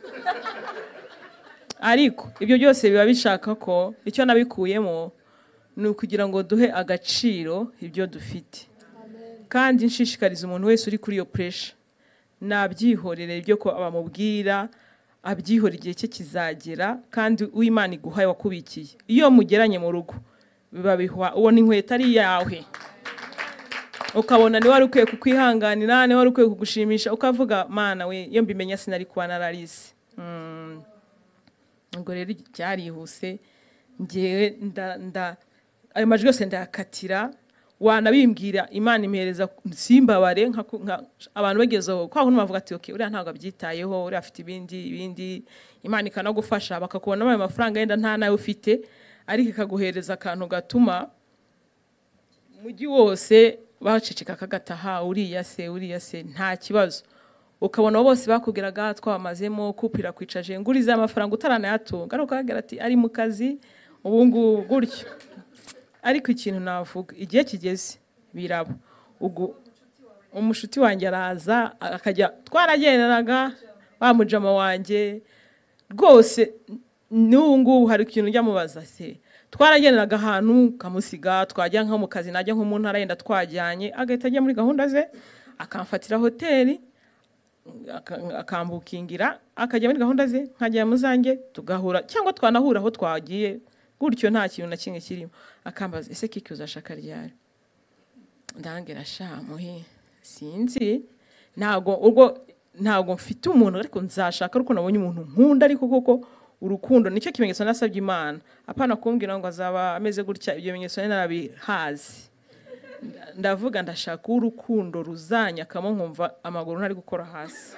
ariko ibyo byose biba bishaka ko icyo nabikuyemo ni ukugira ngo duhe agaciro ibyo dufite kandi nshishikariza umuntu wese uri kuri iyo pressure nabyihorere ibyo ko abamubwira abyihora igihe cye kizagera kandi uw'Imana iguhaye wakubikiye iyo mugeranye mu rugo biba bihwa uwo ni inkweta ari yawe ukabona ni wari ukwiye kukwihanganira ni wari ukwiye kugushimisha ukavuga Mana we iyo mbimenya sinari kuba nararisi mm. ngo rero cyarihuse ngewe nda nda ayo majwi yose ndakatira wanabimbwira Imana imereza simbabare nka abantu bagezeho kwa huntu bavuga ati okay uriya ntago abyitayeho uri afite ibindi ibindi Imana ikanagufasha bakakubona ayo mafaranga yenda nta nayo ufite ariko ikaguhereza akantu gatuma mugi wose baceceka kagataha uriya se uriya se nta kibazo ukabona bose bakugeraga twamazemo kupira kwicaje nguriza amafaranga utaranayatunga ariko kagera ati ari mu kazi ubungu gutyo ariko ikintu navuga igihe kigeze birabo ugo umushuti wanjye araza akajya twaragendanaga bamujama wanjye rwose n'ubungu hari ikintu njya mubaza se twaragendanaga ahantu kamusiga twajya nko mu kazi najya nko mu ntara yenda twajyanye agahita ajya muri gahunda ze akamfatira hoteli akambukingira akajya muri gahunda ze nkajya muzange tugahura cyangwa twanahura aho twagiye gutyo nta kintu na kimwe kirimo akambaza ese kiki uzashaka ryari ndangira sha muhe sinzi ntago urwo ntago mfite umuntu ariko nzashaka ariko nabonye umuntu nkunda ariko koko urukundo nicyo kimenyetso nasabye Imana apana kumbwira ngo azaba ameze gutya ibyo bimenyetso narabihazi ndavuga ndashaka urukundo ruzanya kamo nkumva amaguru ntari gukora hasi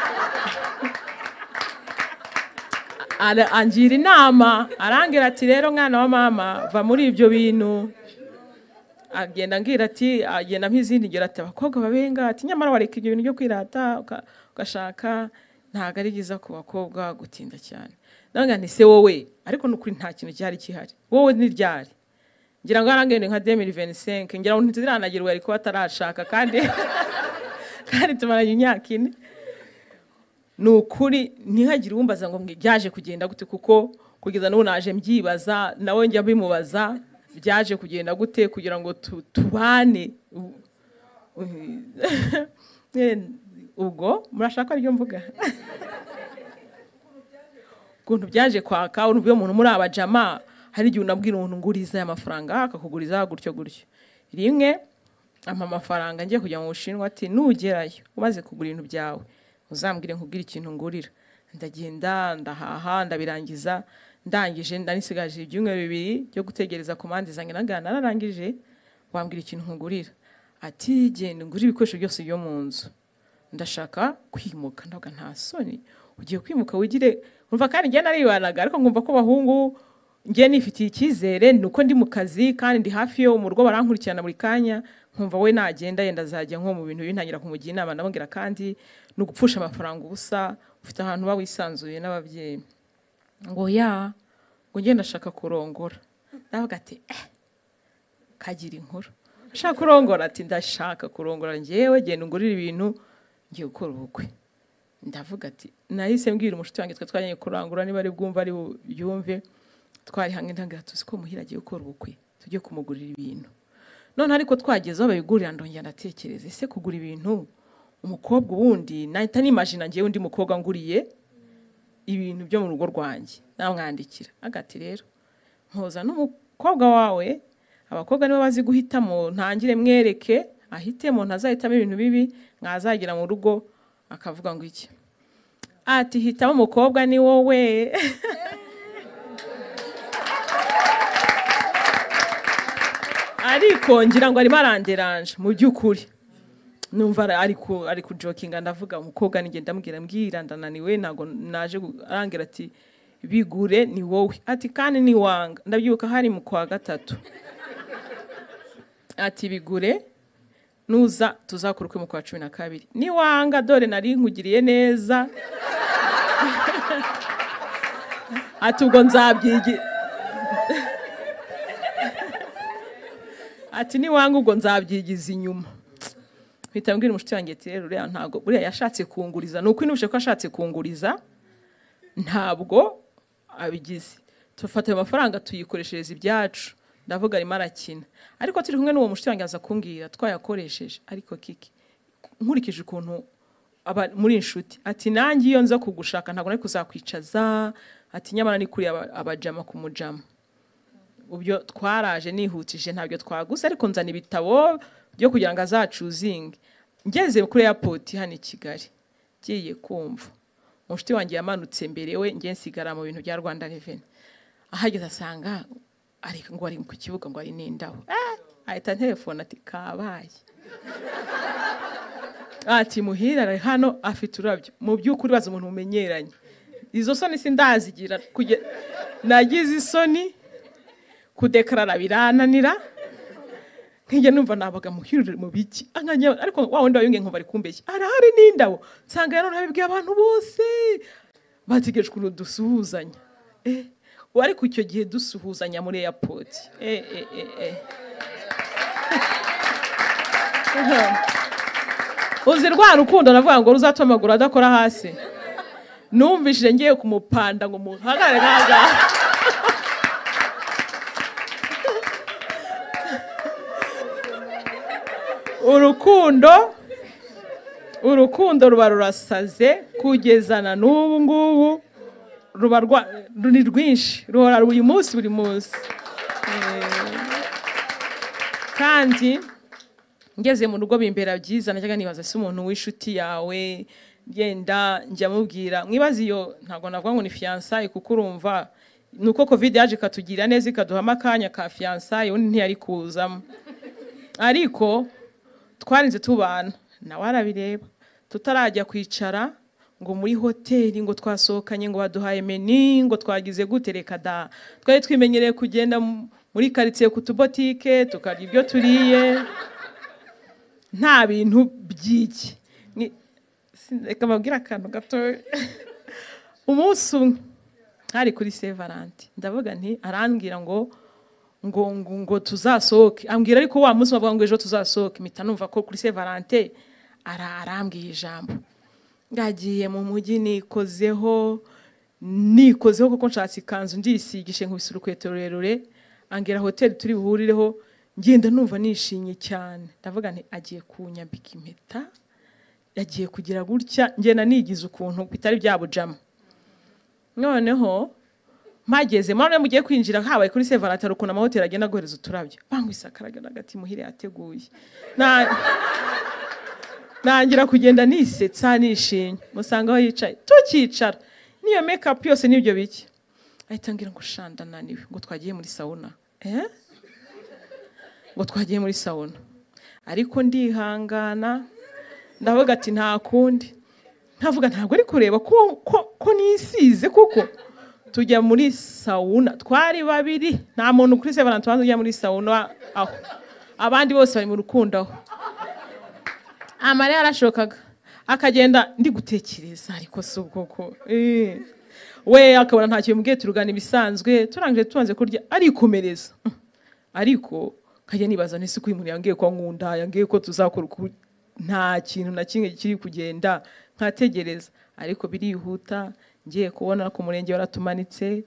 ara angira inama arangira ati rero mwana wa mama va muri ibyo bintu agenda ngira ati agenda mpizindi ngira ati abakobwa babenga ati nyamara wareka ibyo bintu byo kwirata ugashaka ntago ari giza ku bakobwa gutinda cyane ndanga nti se wowe ariko nukuri nta kintu cyari kihari wowe ni ryari ngira ngo arangende nka deux mille vingt-cinq ngira ngo ntiziranagira ariko batarashaka kandi kandi tumaranye imyaka ine nukuri ntihagire umbaza ngo byaje kugenda gute kuko kugeza n'ubu naje mbyibaza nawe njya bimubaza byaje kugenda gute kugira ngo tubane ubwo murashaka aryo mvuga kuntu byaje kwaka urumva umuntu muri abajama hari igihe unabwira umuntu nguriza y'amafaranga akakuguriza gutyo gutyo rimwe ama mafaranga ngiye kujya mu Bushinwa ati nugerayo umaze kugura ibintu byawe uzambwire nkubwire ikintu ngurira ndagenda ndahaha ndabirangiza ndangije ndanisigaje ibyumwe bibiri byo gutegereza komande zange nagana narangije wambwira ikintu nkugurira ati genda nguri ibikoresho byose byo mu nzu ndashaka kwimuka ndavuga nta soni ugiye kwimuka wigire umva kandi ngiye naribanaga ariko ngumva ko bahungu ngiye nifitiye ikizere nuko ndi mu kazi kandi ndi hafi yo mu rugo barankurikirana buri kanya nkumva we nagenda yenda zajya nko mu bintu bintangira kumugira inama ndabongira kandi no gupfusha amafaranga ubusa ufite ahantu bawisanzuye n'ababyeyi ngo ya ngo ngenda ndashaka kurongora ndavuga ati eh kagira inkuru ashaka kurongora ati ndashaka kurongora ngewe genda ngurira ibintu ngiye gukora ubukwe ndavuga ati nahise mbwira umushuti wanjye twa twajyanye kurangura niba ari bwumva ari yumve twari hange ndangira tuzi ko muhira agiye gukora ubukwe tujye kumugurira ibintu none ariko twageze aho babigurira ndongera ndatekereza ese kugura ibintu umukobwa ubundi nahita nimagine ngiye undi mukobwa nguriye ibintu byo mu rugo rwanjye namwandikira agati rero mpoza n'umukobwa wawe abakobwa nibo bazi guhitamo ntangire mwereke ahitemo ntazahitamo ibintu bibi mwazagira mu rugo akavuga ngo iki ati hitamo umukobwa ni wowe ariko ngira ngo arimo aranderanje mu by'ukuri numva ariko ari kujokinga ndavuga umukobwa nige ndamubwira mbwira ndananiwe nago naje arangira ati bigure ni wowe ati kandi ni wanga ndabyibuka hari mu kwa gatatu ati bigure nuza tuzakuruke mu kwa cumi na kabiri ni wanga dore nari nkugiriye neza ati ubwo nzabyigi ati ni wanga ubwo nzabyigiza inyuma mpita mbwira umushuti wanjye ati rero uriya ntabwo buriya yashatse kunguriza nuko inubushe ko ashatse kunguriza ntabwo abigize tufata ayo mafaranga tuyikoreshereza ibyacu ndavuga arimo arakina ariko turi kumwe n'uwo mushuti wanjye aza kumbwira twayakoresheje ariko kiki nkurikije ukuntu aba muri inshuti ati nanjye iyo nza kugushaka ntabwo nari kuzakwicaza ati nyamara ni kuri abajama ku mujama ubyo twaraje nihutije ntabyo twaguze ariko nzana ibitabo byo kugira ngo azacuzinge ngeze kuri airport hano i Kigali giye kumva umushuti wanjye yamanutse mbere we ngiye nsigara mu bintu bya Rwanda Revenue ahageze asanga ari ngo ari ku kibuga ngo ari n'indabo eh ahita telefone ati kabaye ati muhira hano afite urabyo mu by'ukuri baza umuntu umenyeranye izo soni sindazigira nagize isoni kudekarara birananira nkijya numva nabaga muhirire mu biki anganya ariko wa wundi wayunge nkumva ari kumbeshya arahari n'indabo nsanga yaro nabibwiye abantu bose batigejwe ukuntu dusuhuzanya eh wari ku icyo gihe dusuhuzanya muri airport eh eh eh eh uzi rwa rukundo navuga ngo ruzatuma amaguru adakora hasi numvishije ngiye kumupanda ngo muhagare gaga urukundo urukundo ruba rurasaze kugezana n'ubu ngubu ruba runi rwinshi ruhora uyu munsi buri munsi kandi ngeze mu rugo bimbera byiza najyaga nibaza se umuntu w'inshuti yawe genda njya mubwira mwibaza iyo ntabwo navuga ngo ni fiançailles kuko urumva nuko covid yaje katugira neza ikaduha amakanya ka fiançailles undi ntiyari kuzamo ariko twarinze tubana nawe arabireba tutarajya kwicara ngo muri hoteli ngo twasohokanye ngo baduhaye menu ngo twagize gutereka da twari twimenyereye kugenda muri quartier ku tubotike tukarya ibyo turiye nta bintu byiki ni reka babwira akantu gato umunsi umwe hari kuri Saint Valentin ndavuga nti arambwira ngo ngo ngo tuzasohoke ambwira ariko wa munsi bavuga ngo ejo tuzasohoke mita numva ko kuri Saint Valentin ara arambwiye ijambo ngagiye mu mujyi nikozeho nikozeho kuko nshatse ikanzu ndisigishe nkubise urukweto rurerure angera hotel turi buhurireho ngenda numva nishinye cyane ndavuga nti agiye kunyambika impeta yagiye kugira gutya ngena nigize ukuntu bitari byabujama noneho mageze mwana mugiye kwinjira habaye kuri Saint Valentin ukuntu amahoteli agenda gohereza uturabyo bangwisa karagana gati muhire yateguye na nangira kugenda nisetsa nishinye musanga aho yicaye tukicara niyo makeup yose nibyo biki ahitangira ngo shanda naniwe ngo twagiye muri sauna eh ngo twagiye muri sauna ariko ndihangana ndavuga ati nta kundi ntavuga ntabwo ari kureba ko ko nisize kuko tujya muri sauna twari babiri nta muntu kuri Saint Valentin tujya muri sauna aho abandi bose bari mu rukundo aho amare yarashokaga akagenda ndi gutekereza ariko subwoko eh we akabona nta kintu mbwiye turugana ibisanzwe turangije tubanze kurya arikomereza ariko kajya nibaza nese ko umuntu yangiye ko nkunda yangiye ko tuzakora nta kintu na kimwe kiri kugenda nkategereza ariko birihuta ngiye kubona ku murenge waratumanitse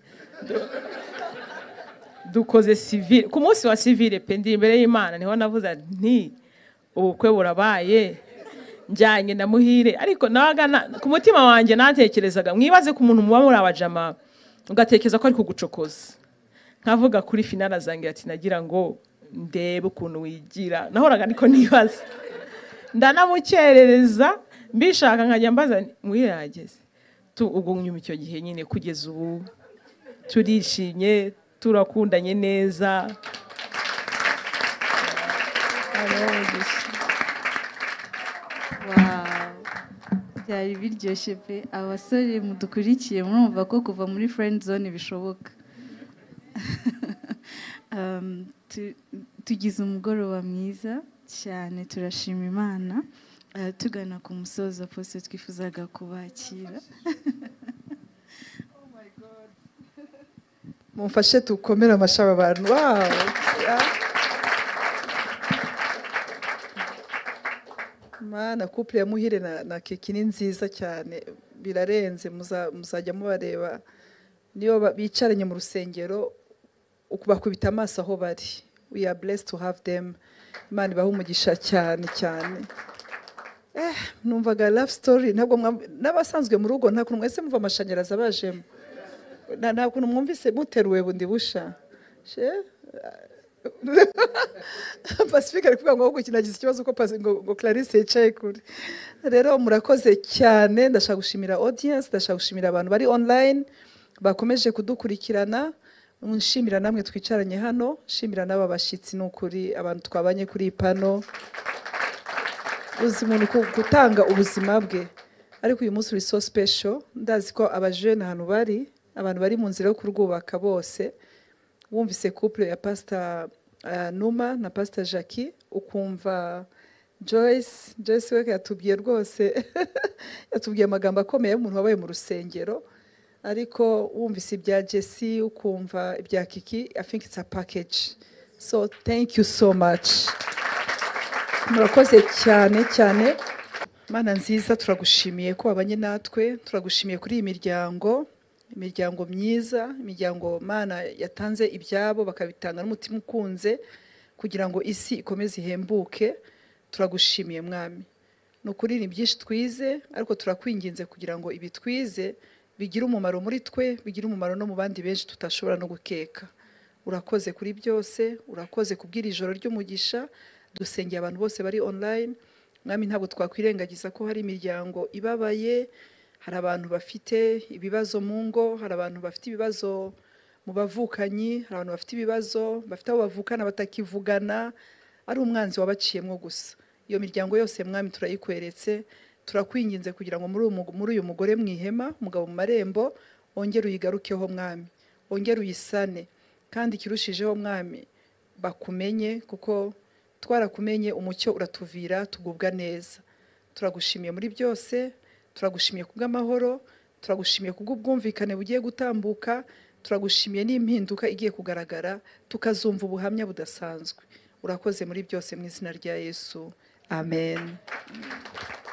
dukoze civil ku munsi wa civil pe ndi imbere y'Imana niho navuze nti ubukwe burabaye njyanye na Muhire ariko nabaga na- ku mutima wanjye natekerezaga mwibaze ku muntu muba muri abajama ugatekereza ko ari kugucokoza nkavuga kuri finale azangira ati nagira ngo ndebe ukuntu wigira nahoraga niko nibaza ndanamukerereza mbishaka nkajya mbaza Muhire yageze tu ubwo nyuma icyo gihe nyine kugeza ubu turishimye turakundanye neza. Wow. Byari biryoshye pe abasore mudukurikiye murumva ko kuva muri friend zone bishoboka. Um, tu- tugize umugoroba mwiza cyane turashima Imana. Uh, tugana ku musozo pose twifuzaga kubakira. mumfashe tukomere amashaba abantu. Wow. Yeah. Mana couple ya Muhire na, na Kiki ni nziza cyane birarenze muza- muzajya mubareba niyo ba- bicaranye mu rusengero ukubakubita amaso aho bari. We are blessed to have them. Imana ibaha umugisha cyane cyane. Eh, numvaga love story ntabwo mwam- n'abasanzwe mu rugo nta kuntu mwese muva amashanyarazi abajemo. Na- nta kuntu mwumvise muteruwe bundi busha. She Pacifique ari kuvuga ngo ahubwo kinagize ikibazo ko Pasi- ngo ngo Clarisse yicaye kure. Rero murakoze cyane ndashaka gushimira audience ndashaka gushimira abantu bari online bakomeje kudukurikirana nshimira namwe twicaranye hano nshimira n'aba bashitsi n'ukuri abantu twabanye kuri iyi pano uzi umuntu ku- gutanga ubuzima bwe ariko uyu munsi uri so special ndazi ko abajene ahantu bari abantu bari mu nzira yo kurwubaka bose wumvise couple ya Pastor uh, Numa na Pastor Jackie ukumva Joyce Joyce we yatubwiye rwose yatubwiye amagambo akomeye y'umuntu wabaye mu rusengero ariko wumvise ibya Jessie ukumva ibya Kiki I think it's a package so thank you so much murakoze cyane cyane Mana nziza turagushimiye ko wabanye natwe turagushimiye kuri iyi miryango imiryango myiza imiryango Mana yatanze ibyabo bakabitanga n'umutima ukunze kugira ngo isi ikomeze ihembuke turagushimiye mwami nukuri ni byinshi twize ariko turakwinginze kugira ngo ibi twize bigira umumaro muri twe bigira umumaro no mu bandi benshi tutashobora no gukeka urakoze kuri byose urakoze kubwira ijoro ry'umugisha dusengeye abantu bose bari online mwami ntabwo twakwirengagiza ko hari imiryango ibabaye hari abantu bafite ibibazo mu ngo hari abantu bafite ibibazo mu bavukanyi hari abantu bafite ibibazo bafite abo bavukana batakivugana ari umwanzi wabaciyemo gusa iyo miryango yose mwami turayikweretse turakwinginze kugira ngo muri uyu mu- muri uyu mugore mwihema umugabo mu marembo wongere uyigarukeho mwami wongere uyisane kandi kirushijeho mwami bakumenye kuko twarakumenye umucyo uratuvira tugubwa neza turagushimiye muri byose turagushimiye kubw'amahoro turagushimiye kubw'ubwumvikane bugiye gutambuka turagushimiye n'impinduka igiye kugaragara tukazumva ubuhamya budasanzwe urakoze muri byose mu izina rya Yesu amen